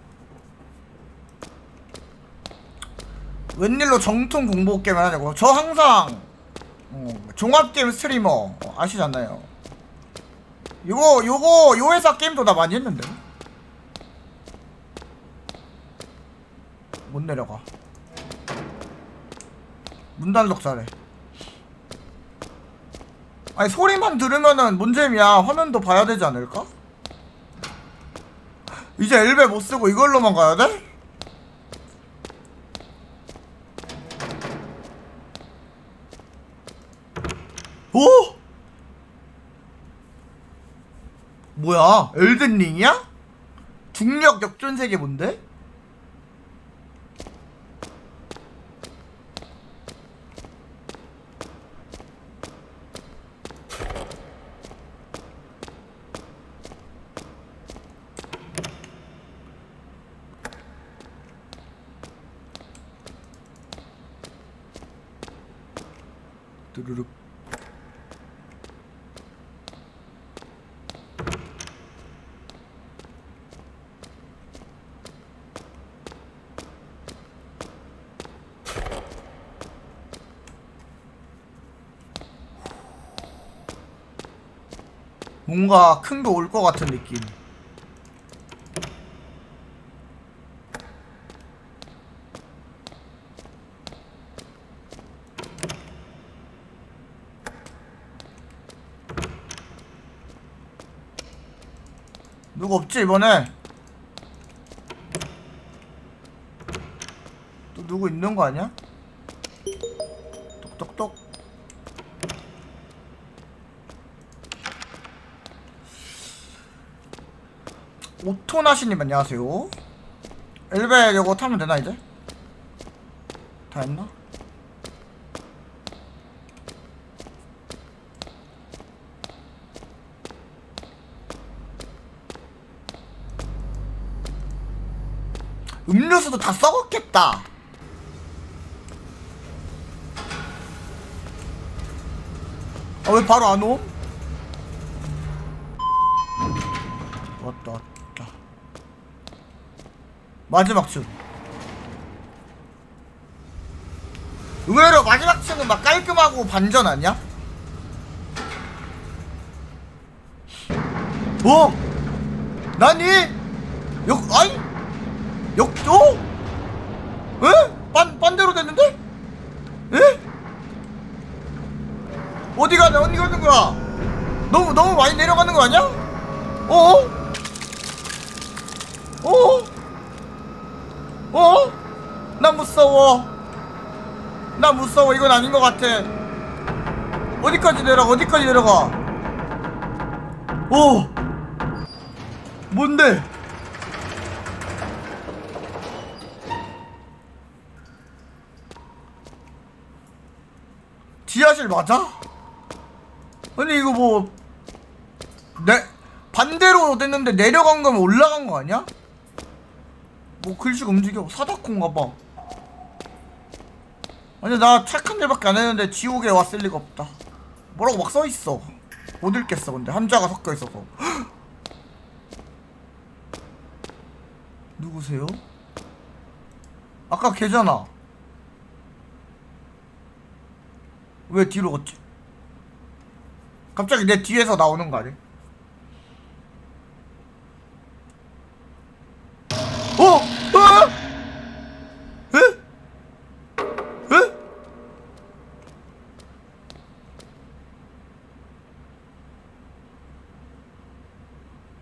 웬일로 정통 공포 게임을 하냐고. 저 항상 어, 종합게임 스트리머 어, 아시잖아요. 요거 요거 요 회사 게임도 나 많이 했는데. 못 내려가. 문단속사래. 아니 소리만 들으면은 뭔 재미야. 화면도 봐야 되지 않을까? 이제 엘베 못쓰고 이걸로만 가야돼? 오! 뭐야? 엘든링이야? 중력 역전세계 뭔데? 뚜루룩. 뭔가 큰 거 올 것 같은 느낌. 누구 없지 이번에? 또 누구 있는 거 아니야? 똑똑똑. 오토나시님 안녕하세요. 엘베 요거 타면 되나 이제? 다 했나? 음료수도 다 썩었겠다. 아 왜 바로 안 옴? 왔다 왔다. 마지막 층. 의외로 마지막 층은 막 깔끔하고 반전 아니야? 뭐? 나니? 역 아이? 역조? 에? 반 반대로 됐는데? 에? 어디 가냐? 어디 가는 거야? 너무 너무 많이 내려가는 거 아니야? 어? 어? 어? 나 무서워. 나 무서워. 이건 아닌 것 같아. 어디까지 내려가? 어디까지 내려가? 오! 뭔데? 지하실 맞아? 아니 이거 뭐 내 반대로 됐는데 내려간 거면 올라간 거 아니야? 뭐 글씨가 움직여. 사다콘가봐. 아니 나 착한 일밖에 안 했는데 지옥에 왔을 리가 없다. 뭐라고 막 써있어. 못 읽겠어. 근데 한자가 섞여있어서. 누구세요? 아까 걔잖아. 왜 뒤로 갔지? 갑자기 내 뒤에서 나오는 거 아니? 어? 어? 에? 에?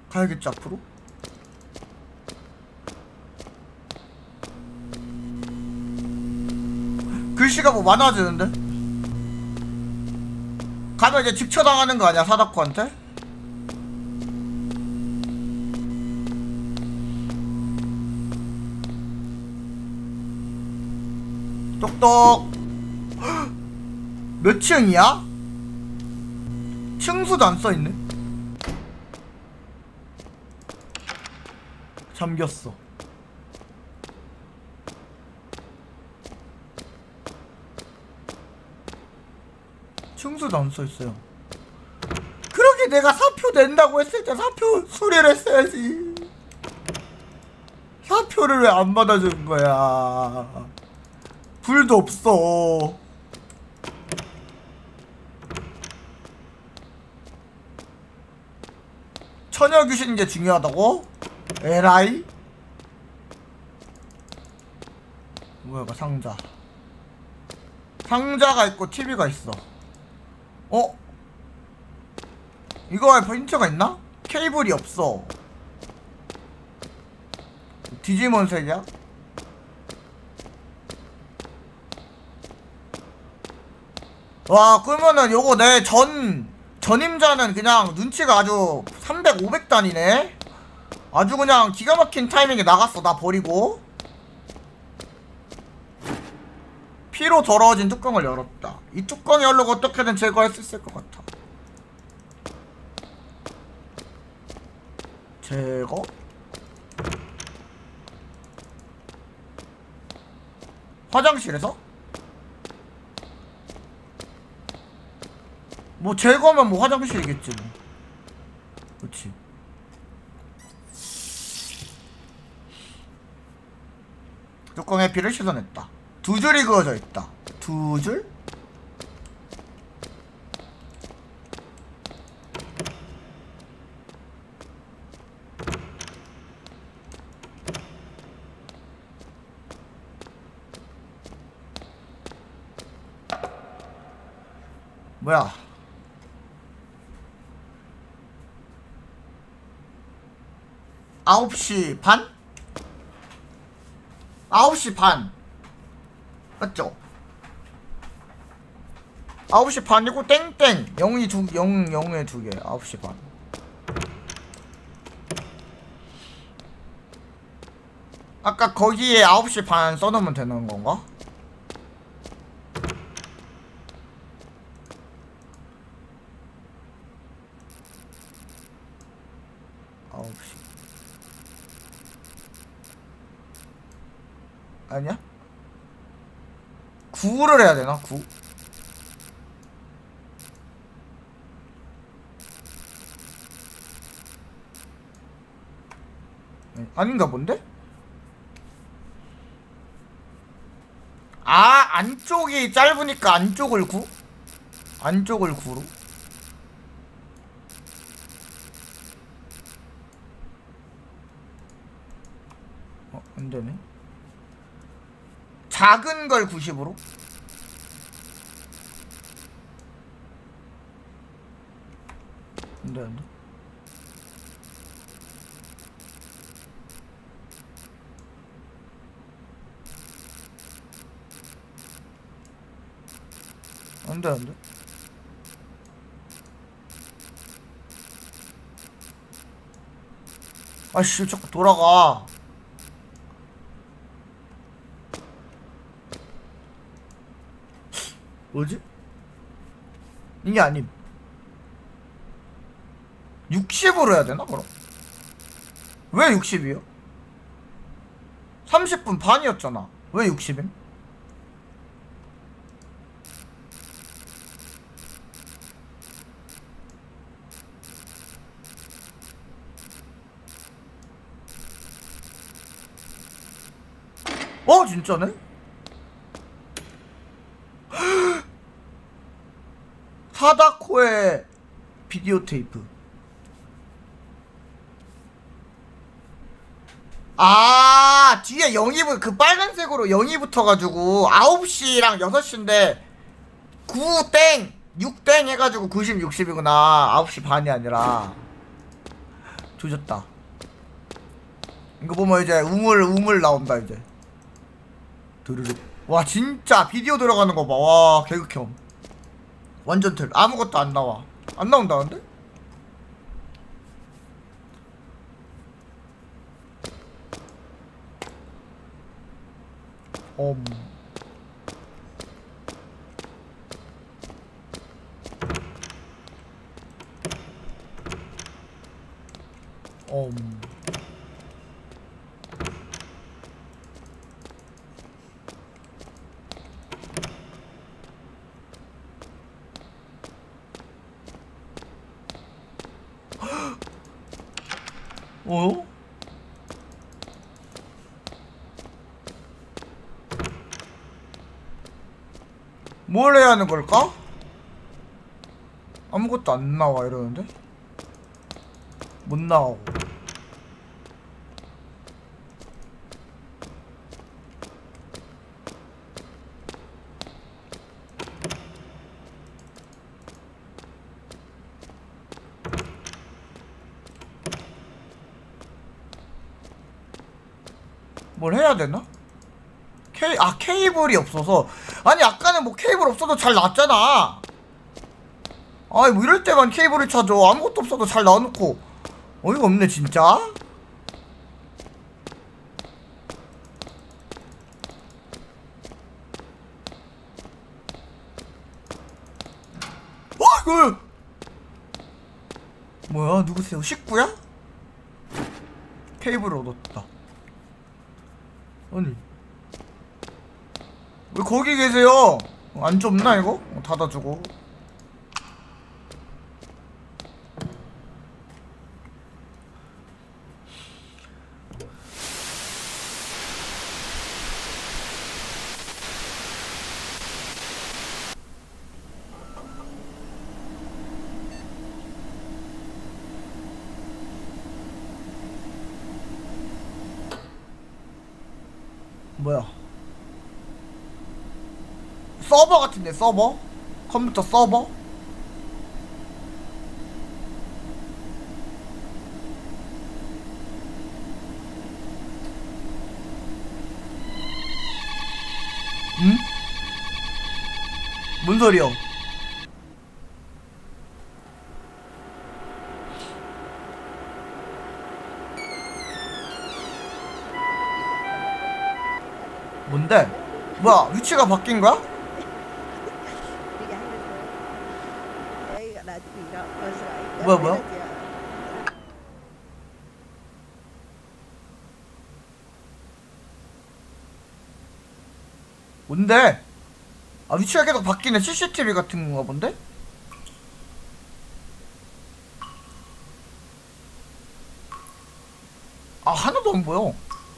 가야겠지 앞으로? 글씨가 뭐 많아지는데? 가면 이제 직처당하는 거 아니야 사다코한테? 똑똑. 몇 층이야? 층수도 안 써있네. 잠겼어. 층수도 안 써있어요. 그러게 내가 사표 낸다고 했을 때 사표 수리를 했어야지. 사표를 왜 안 받아주는 거야. 불도 없어. 처녀 귀신인 게 중요하다고? 에라이? 뭐야 이거 상자. 상자가 있고 티비가 있어. 어? 이거에 포인트가 있나? 케이블이 없어. 디지몬 색이야? 와 그러면은 요거 내 전 전임자는 그냥 눈치가 아주 삼백, 오백 단이네. 아주 그냥 기가 막힌 타이밍에 나갔어. 나 버리고 피로 더러워진 뚜껑을 열었다. 이 뚜껑이 열려고 어떻게든 제거할 수 있을 것 같아. 제거? 화장실에서? 뭐 제거면 뭐 화장실이겠지 뭐. 그치. 뚜껑에 피를 씻어냈다. 두 줄이 그어져 있다. 두 줄? 뭐야? 아홉 시 반? 아홉 시 반 맞죠? 아홉 시 반이고 땡땡 영이 두 영 영에 두 개. 아홉 시 반. 아까 거기에 아홉 시 반 써놓으면 되는 건가? 아홉 시 아니야? 구를 해야 되나? 구? 아닌가 본데? 아 안쪽이 짧으니까 안쪽을 구? 안쪽을 구로? 어 안되네. 작은 걸 구십으로? 안돼 안돼. 안돼 안돼. 아씨 자꾸 돌아가. 뭐지? 이게 아님. 육십으로 해야 되나 그럼? 왜 육십이요? 삼십 분 반이었잖아. 왜 육십임? 어 진짜네? 사다코의 비디오 테이프. 아 뒤에 영이 그 빨간색으로 영이 붙어가지고 아홉 시랑 여섯 시인데 구 땡 육 땡 해가지고 구십 육십이구나. 아홉 시 반이 아니라. 조졌다. 이거 보면 이제 우물 우물 나온다 이제. 드르륵. 와 진짜 비디오 들어가는 거 봐. 와 개극혐. 완전 틀. 아무것도 안 나와. 안 나온다는데? 음. 음. 어? 뭘 해야 하는 걸까? 아무것도 안 나와 이러는데? 못 나가고. 뭘 해야 되나? 케이, 아 케이블이 없어서. 아니 아까는 뭐 케이블 없어도 잘 나왔잖아. 아이 뭐 이럴 때만 케이블을 찾아. 아무것도 없어도 잘 나와놓고 어이가 없네 진짜. 어 이거 뭐야 누구세요? 식구야? 케이블을 얻었다. 아니 왜 거기 계세요? 안 좁나 이거? 어, 닫아주고. 뭐야? 서버 같은데 서버? 컴퓨터 서버? 응? 뭔 소리야? 뭔데? 뭐야 위치가 바뀐 거야? 뭐야 뭐야? 뭔데? 아 위치가 계속 바뀌네. 씨씨티비 같은 건가 본데? 아 하나도 안 보여.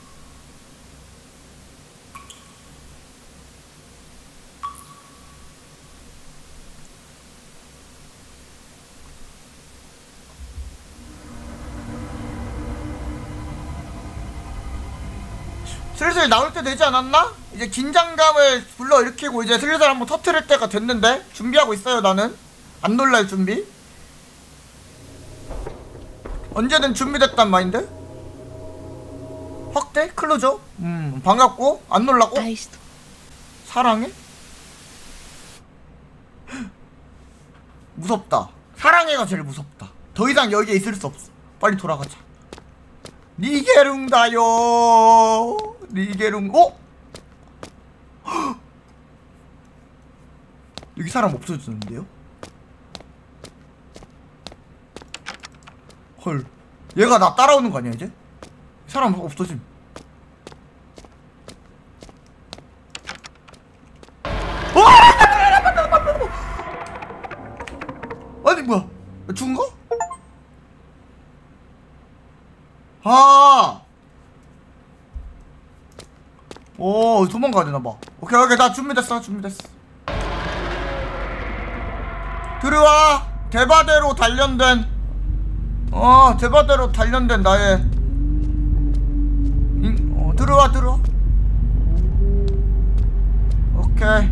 슬슬 나올 때 되지 않았나? 이제 긴장감을 불러일으키고 이제 슬슬 한번 터트릴 때가 됐는데 준비하고 있어요. 나는 안 놀랄 준비. 언제든 준비됐단 마인드. 확대? 클로저? 음 반갑고 안 놀라고? 사랑해? 무섭다. 사랑해가 제일 무섭다. 더 이상 여기에 있을 수 없어. 빨리 돌아가자. 니게룽다요. 니게룽. 어? 여기 사람 없어졌는데요? 헐. 얘가 나 따라오는 거 아니야 이제? 사람 없어짐. 아니 뭐야? 죽은 거? 아. 오 도망가야 되나봐. 오케이 오케이 나 준비됐어 준비됐어. 들어와. 대바대로 단련된 어 대바대로 단련된 나의 인, 어 들어와 들어와. 오케이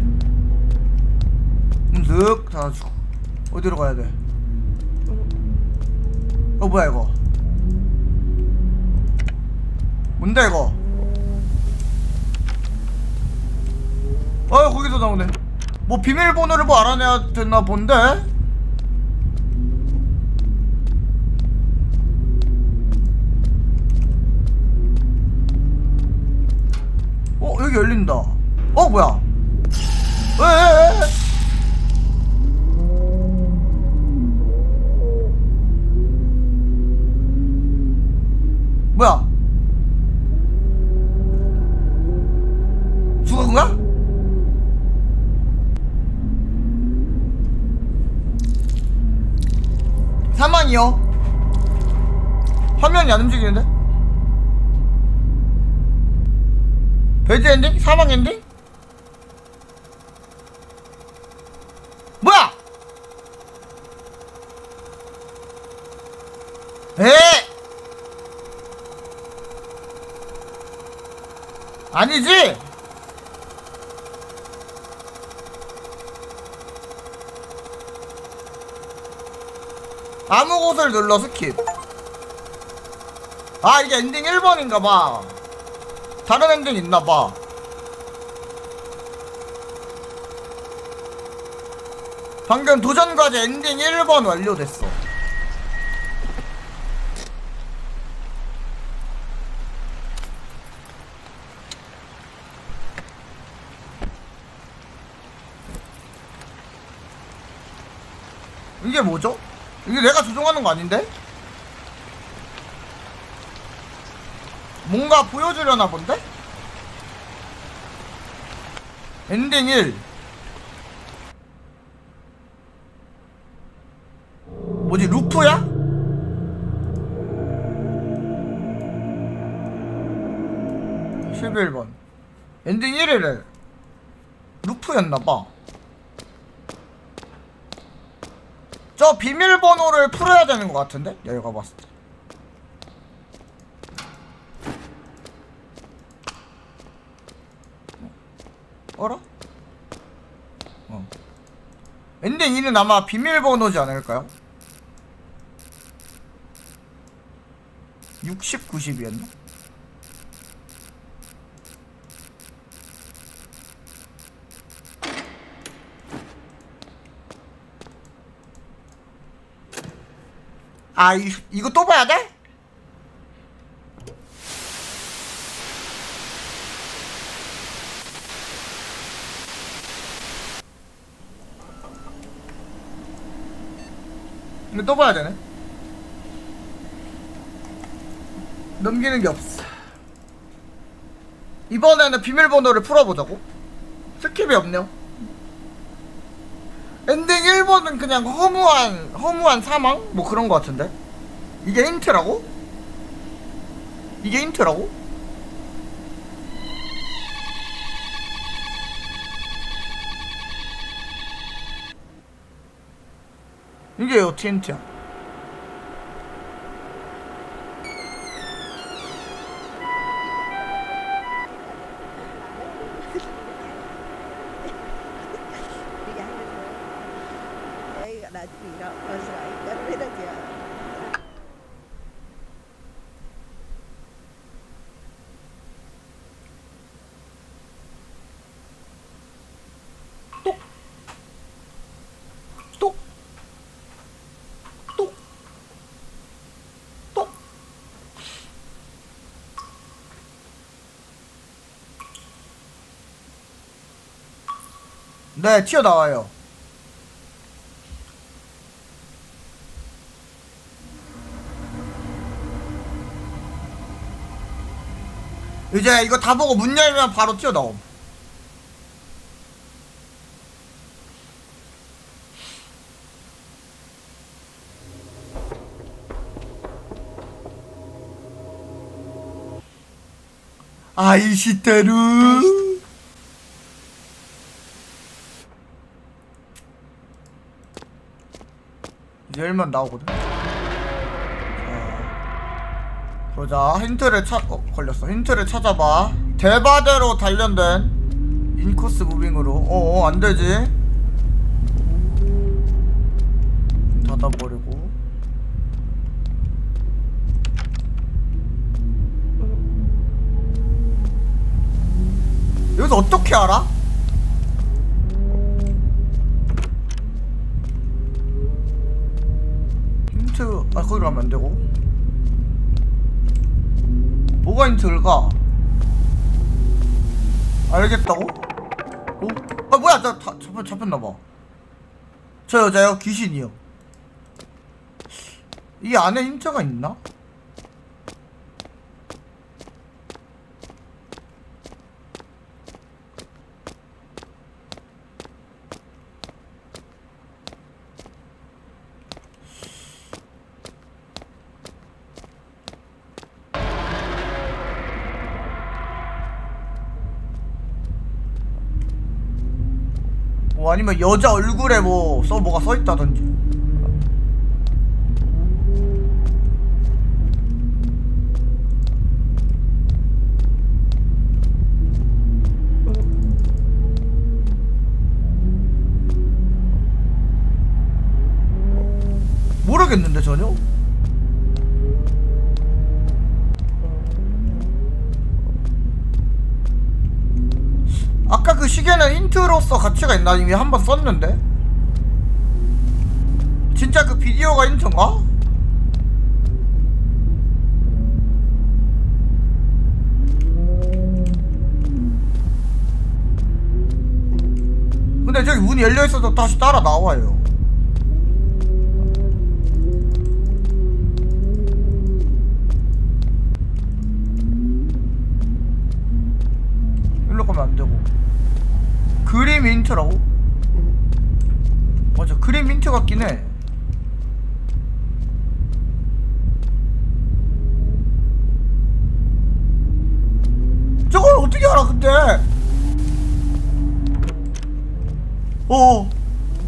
문 쓱 닫아주고 어디로 가야 돼? 어 뭐야 이거? 뭔데 이거? 아 거기서 나오네. 뭐 비밀번호를 뭐 알아내야 됐나 본데? 어 여기 열린다. 어 뭐야? 에에에 뭐야? 죽은 거야? 사망이요. 화면이 안 움직이는데? 배드 엔딩? 사망 엔딩? 뭐야? 에? 아니지? 아무 곳을 눌러 스킵. 아 이게 엔딩 일 번인가봐. 다른 엔딩 있나봐. 방금 도전과제 엔딩 일 번 완료됐어. 이게 뭐죠? 이게 내가 조종하는 거 아닌데? 뭔가 보여주려나 본데? 엔딩 일. 뭐지 루프야? 십일 번 엔딩 일이래. 루프였나봐. 저 비밀번호를 풀어야 되는 것 같은데? 여기가 봤을 때. 어라? 어. 엔딩 이는 아마 비밀번호지 않을까요? 육십, 구십이었나? 아, 이, 이거 또 봐야 돼? 이거 또 봐야 되네? 넘기는 게 없어. 이번에는 비밀번호를 풀어보자고? 스킵이 없네요. 엔딩 일 번은 그냥 허무한 허무한 사망? 뭐 그런 거 같은데? 이게 힌트라고? 이게 힌트라고? 이게 어떻게 힌트야? 네, 튀어나와요. 이제 이거 다 보고 문 열면 바로 튀어나옴. 아이시테루. 이제 열면 나오거든. 자, 보자. 힌트를 찾.. 어 걸렸어. 힌트를 찾아봐. 대바대로 단련된 인코스 무빙으로. 어어 안되지. 닫아버리고. 여기서 어떻게 알아? 힌트 아 거기로 가면 안 되고 뭐가 힌트일까? 알겠다고? 어? 아 뭐야 나 다, 잡혔, 잡혔나봐. 저 여자요? 귀신이요. 이 안에 힌트가 있나? 뭐 아니면 여자 얼굴에 뭐 써 뭐가 써있다든지. 모르겠는데 전혀? 아까 그 시계는 힌트로서 가치가 있나? 이미 한 번 썼는데? 진짜 그 비디오가 힌트인가? 근데 저기 문이 열려있어서 다시 따라 나와요. 일로 가면 안 되고. 그림 힌트라고? 맞아, 그림 힌트 같긴 해. 저걸 어떻게 알아 근데? 어.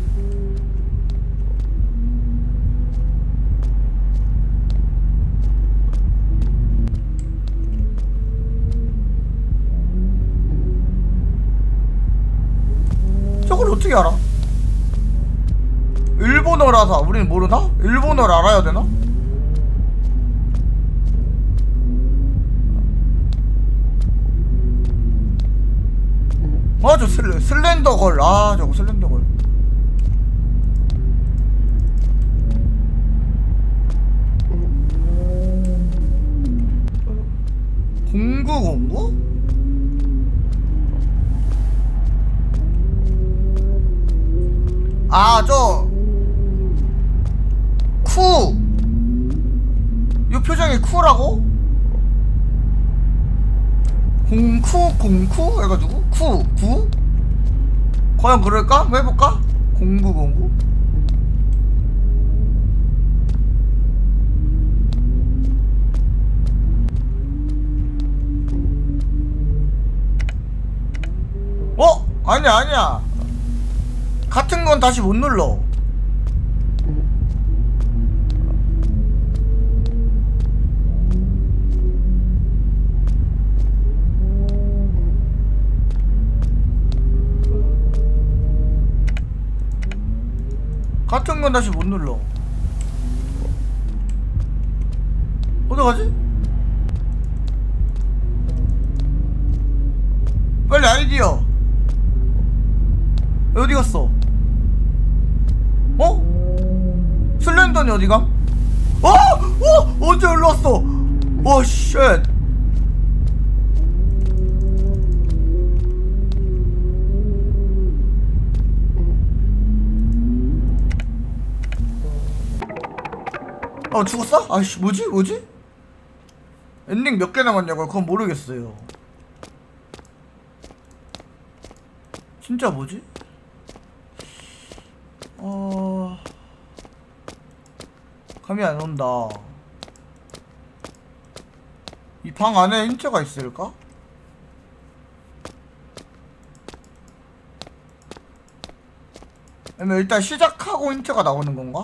저걸 어떻게 알아? 일본어라서 우리는 모르나? 일본어를 알아야 되나? 아, 저 슬, 슬렌더걸. 아, 저거 슬렌더걸. 공구 공구? 아, 저 쿠. 이 표정이 쿠라고? 공쿠 공쿠 해가지고 쿠 구? 과연 그럴까? 한번 해볼까? 공구 공구? 어? 아니야 아니야. 같은 건 다시 못 눌러. 같은 건 다시 못 눌러. 어떡하지? 빨리 아이디어. 어디 갔어? 어? 슬렌더니 어디감? 어? 어? 언제 일로 왔어? 어, 쉣. 어, 죽었어? 아이씨, 뭐지? 뭐지? 엔딩 몇 개 남았냐고요? 그건 모르겠어요. 진짜 뭐지? 어... 감이 안 온다. 이 방 안에 힌트가 있을까? 아니면 일단 시작하고 힌트가 나오는 건가?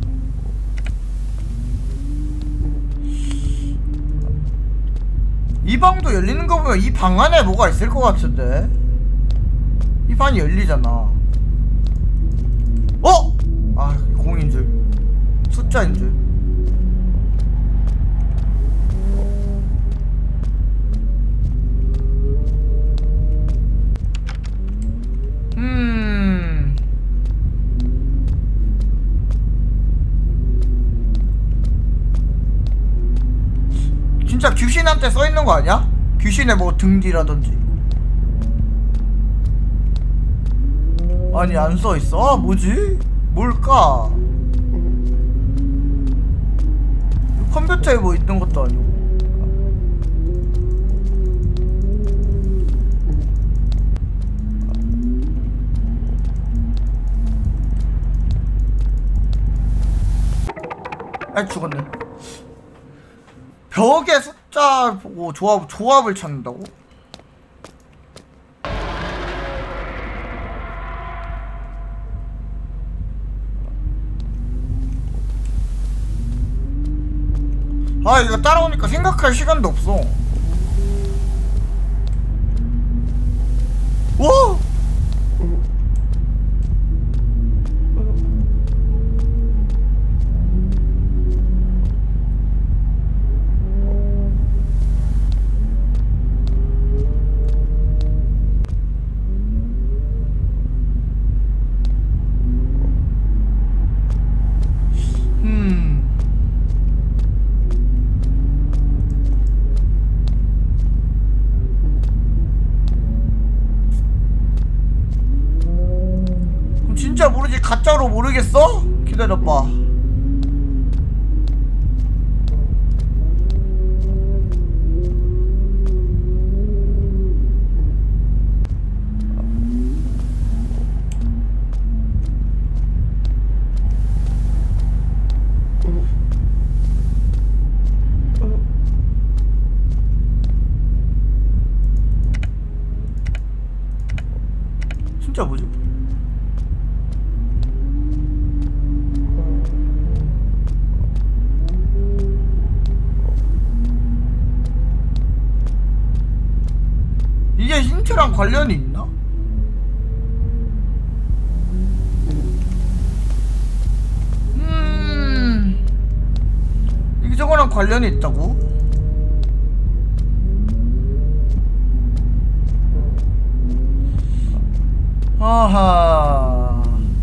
이 이 방도 열리는 거 보면 이 방 안에 뭐가 있을 것 같은데? 이 방이 열리잖아. 어? 아, 공인 줄. 숫자인 줄. 음. 진짜 귀신한테 써있는 거 아니야? 귀신의 뭐 등기라든지. 아니 안 써있어? 아 뭐지? 뭘까? 컴퓨터에 뭐 있는 것도 아니고. 아 죽었네. 벽에 숫자 보고 조합, 조합을 찾는다고? 아 이거 따라오니까 생각할 시간도 없어. 와! 진짜 모르지 가짜로 모르겠어? 기다려봐. 진짜 뭐지? 이게 힌트랑 관련이 있나? 음... 이게 저거랑 관련이 있다고? 아하...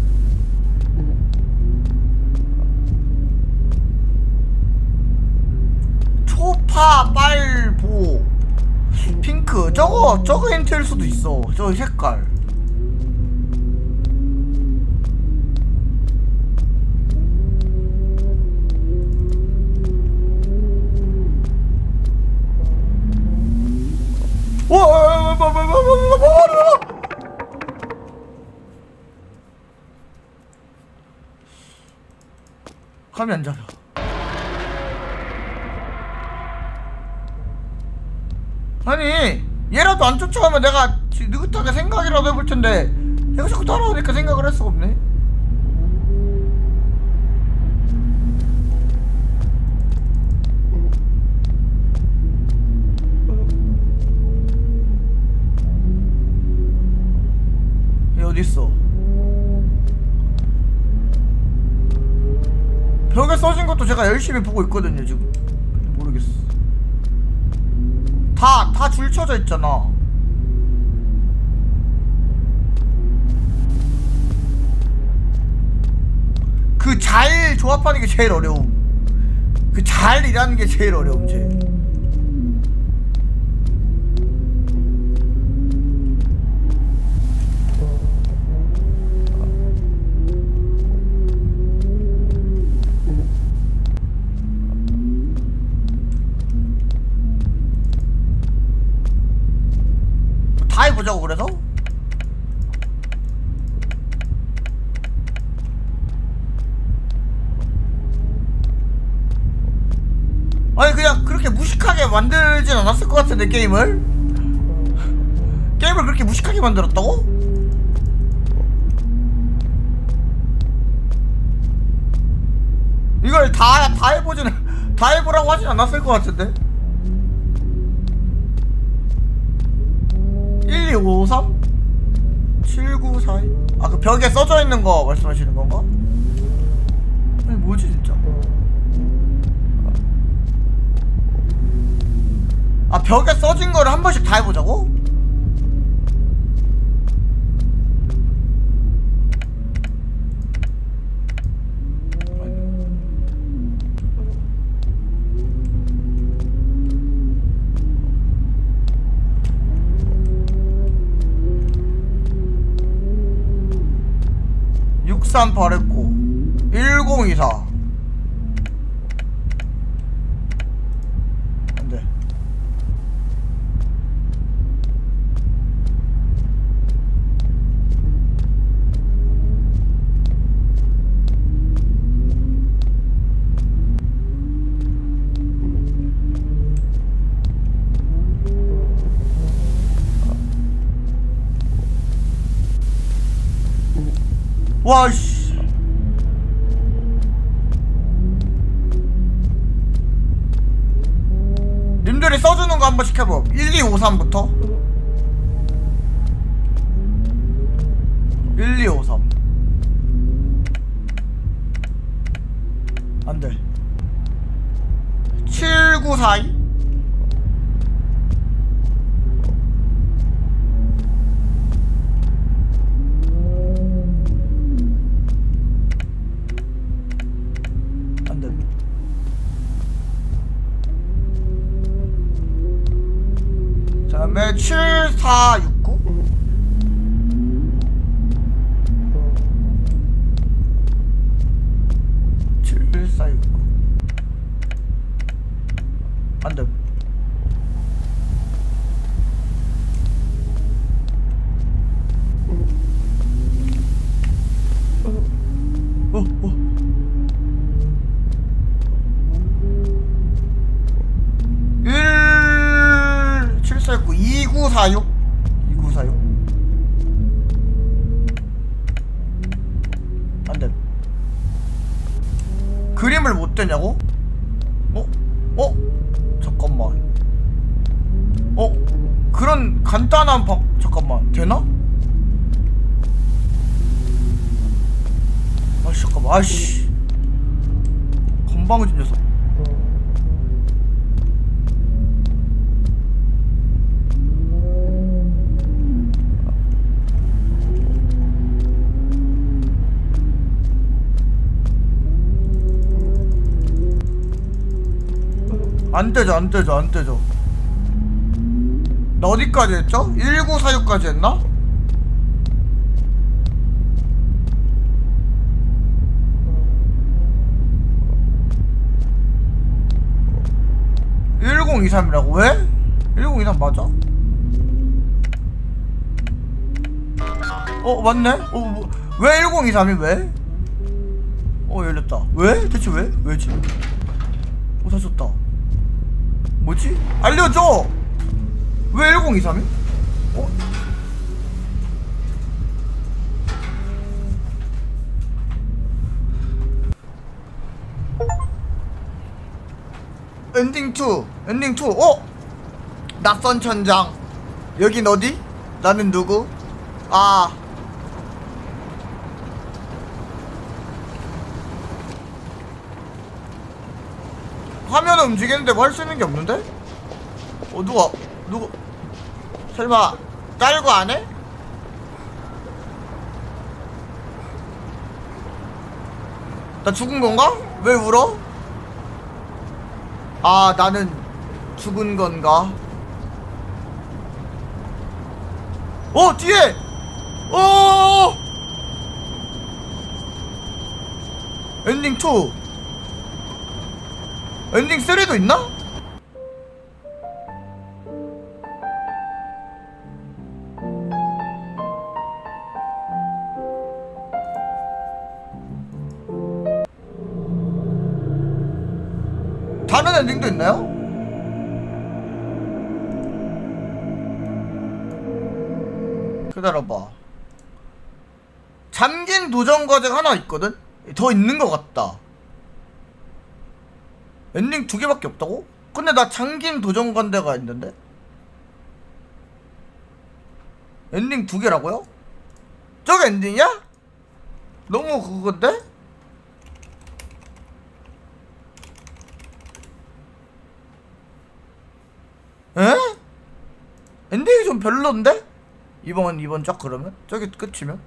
초파 빨보 핑크. 저거 저거 힌트일 수도 있어. 저 색깔. 와! 감이 안 잡혀. 아니 얘라도 안 쫓아오면 내가 느긋하게 생각이라도 해볼 텐데 얘가 자꾸 따라오니까 생각을 할 수가 없네. 얘 어딨어? 벽에 써진 것도 제가 열심히 보고 있거든요 지금. 모르겠어. 다, 다 줄 쳐져 있잖아. 그 잘 조합하는 게 제일 어려움. 그 잘이라는 게 제일 어려움, 쟤. 다 해보자고 그래서? 아니 그냥 그렇게 무식하게 만들진 않았을 것 같은데 게임을? 게임을 그렇게 무식하게 만들었다고? 이걸 다, 다 해보진 다 해보라고 하진 않았을 것 같은데? 일이오삼 칠구사이. 아, 그 벽에 써져 있는 거 말씀하시는 건가? 아니 뭐지 진짜? 아, 벽에 써진 거를 한 번씩 다 해보자고? 육삼팔 했고 일공이사 안돼. 와씨. 님들이 써주는 거 한 번씩 해봐. 일이오삼부터 일이오삼 안돼. 칠구사이 그다음에 칠사육구 칠사육구 안돼. 어, 어. 칠사육구 이구사육 이구사육 안돼. 그림을 못 되냐고? 어? 어? 잠깐만. 어? 그런 간단한 방 잠깐만 되나? 아씨 잠깐만. 아씨 건방진 녀석. 안되죠 안되죠 안되죠. 나 어디까지 했죠? 일구사육까지 했나? 일공이삼이라고? 왜? 일공이삼 맞아? 어 맞네? 어, 뭐, 왜 일공이삼이 왜? 어 열렸다. 왜? 대체 왜? 왜지? 어 사줬다. 뭐지? 알려줘! 왜 일공이삼이? 어? 엔딩 투! 엔딩 투! 어? 낯선 천장. 여긴 어디? 나는 누구? 아. 화면은 움직이는데 뭐 할 수 있는 게 없는데? 어 누가 누구 설마 딸고 안 해? 나 죽은 건가? 왜 울어? 아 나는 죽은 건가? 어 뒤에! 어 엔딩 투 엔딩 쓰리도 있나? 다른 엔딩도 있나요? 기다려봐. 잠긴 도전 과제가 하나 있거든? 더 있는 것 같다. 엔딩 두 개밖에 없다고? 근데 나 잠긴 도전 관대가 있는데? 엔딩 두 개라고요? 저게 엔딩이야? 너무 그건데? 에? 엔딩이 좀 별론데? 이번 이번 쫙 그러면? 저기 끝이면?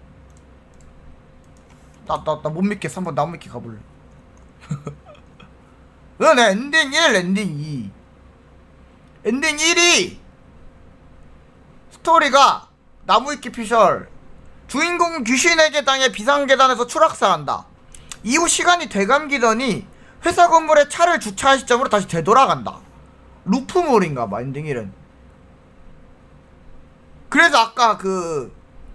나 나 나 못 믿겠어. 한번 나 못 믿게 가볼래. 그러네. 엔딩 일, 엔딩 이. 엔딩 일이 스토리가 나무위키 피셜 주인공 귀신에게 당해 비상계단에서 추락사한다. 이후 시간이 되감기더니 회사 건물에 차를 주차한 시점으로 다시 되돌아간다. 루프물인가봐 엔딩 일은. 그래서 아까 그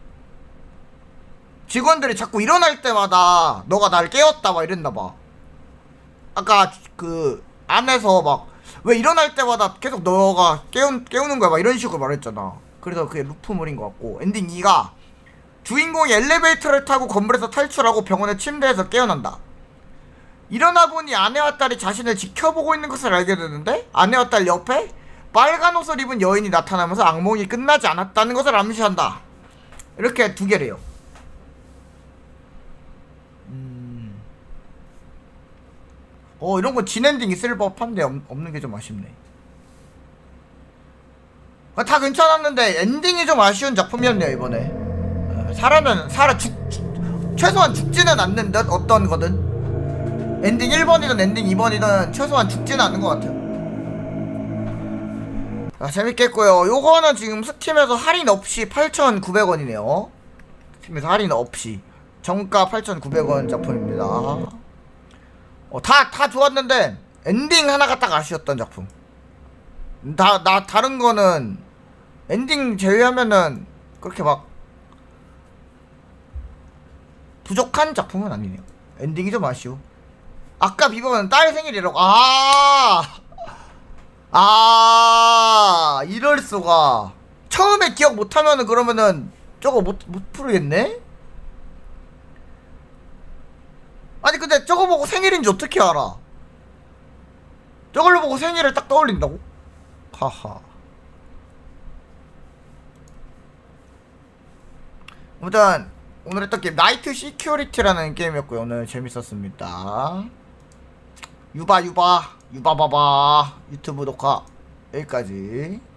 직원들이 자꾸 일어날 때마다 너가 날 깨웠다 막 이랬나봐. 아까 그 안에서 막 왜 일어날 때마다 계속 너가 깨우, 깨우는 거야 막 이런 식으로 말했잖아. 그래서 그게 루프물인 것 같고, 엔딩 이가 주인공이 엘리베이터를 타고 건물에서 탈출하고 병원의 침대에서 깨어난다. 일어나 보니 아내와 딸이 자신을 지켜보고 있는 것을 알게 되는데, 아내와 딸 옆에 빨간 옷을 입은 여인이 나타나면서 악몽이 끝나지 않았다는 것을 암시한다. 이렇게 두 개래요. 음... 어 이런 거 진엔딩 있을 법한데 없, 없는 게 좀 아쉽네. 아, 다 괜찮았는데 엔딩이 좀 아쉬운 작품이었네요 이번에. 어, 살아는 살아 죽, 죽 최소한 죽지는 않는 듯 어떤 거든. 엔딩 일 번이든 엔딩 이 번이든 최소한 죽지는 않는 것 같아요. 아, 재밌겠고요. 요거는 지금 스팀에서 할인 없이 팔천구백 원이네요 스팀에서 할인 없이 정가 팔천구백 원 작품입니다. 어, 다, 다 좋았는데 엔딩 하나가 딱 아쉬웠던 작품. 다, 나 다른 거는 엔딩 제외하면은 그렇게 막 부족한 작품은 아니네요. 엔딩이 좀 아쉬워. 아까 비버는 딸 생일이라고. 아, 아, 이럴 수가. 처음에 기억 못하면은 그러면은 저거 못, 못 풀겠네? 아니 근데 저거 보고 생일인지 어떻게 알아? 저걸로 보고 생일을 딱 떠올린다고? 하하. 아무튼 오늘 했던 게임 나이트 시큐리티라는 게임이었고요. 오늘 재밌었습니다. 유바 유바 유바바바 유튜브 녹화 여기까지.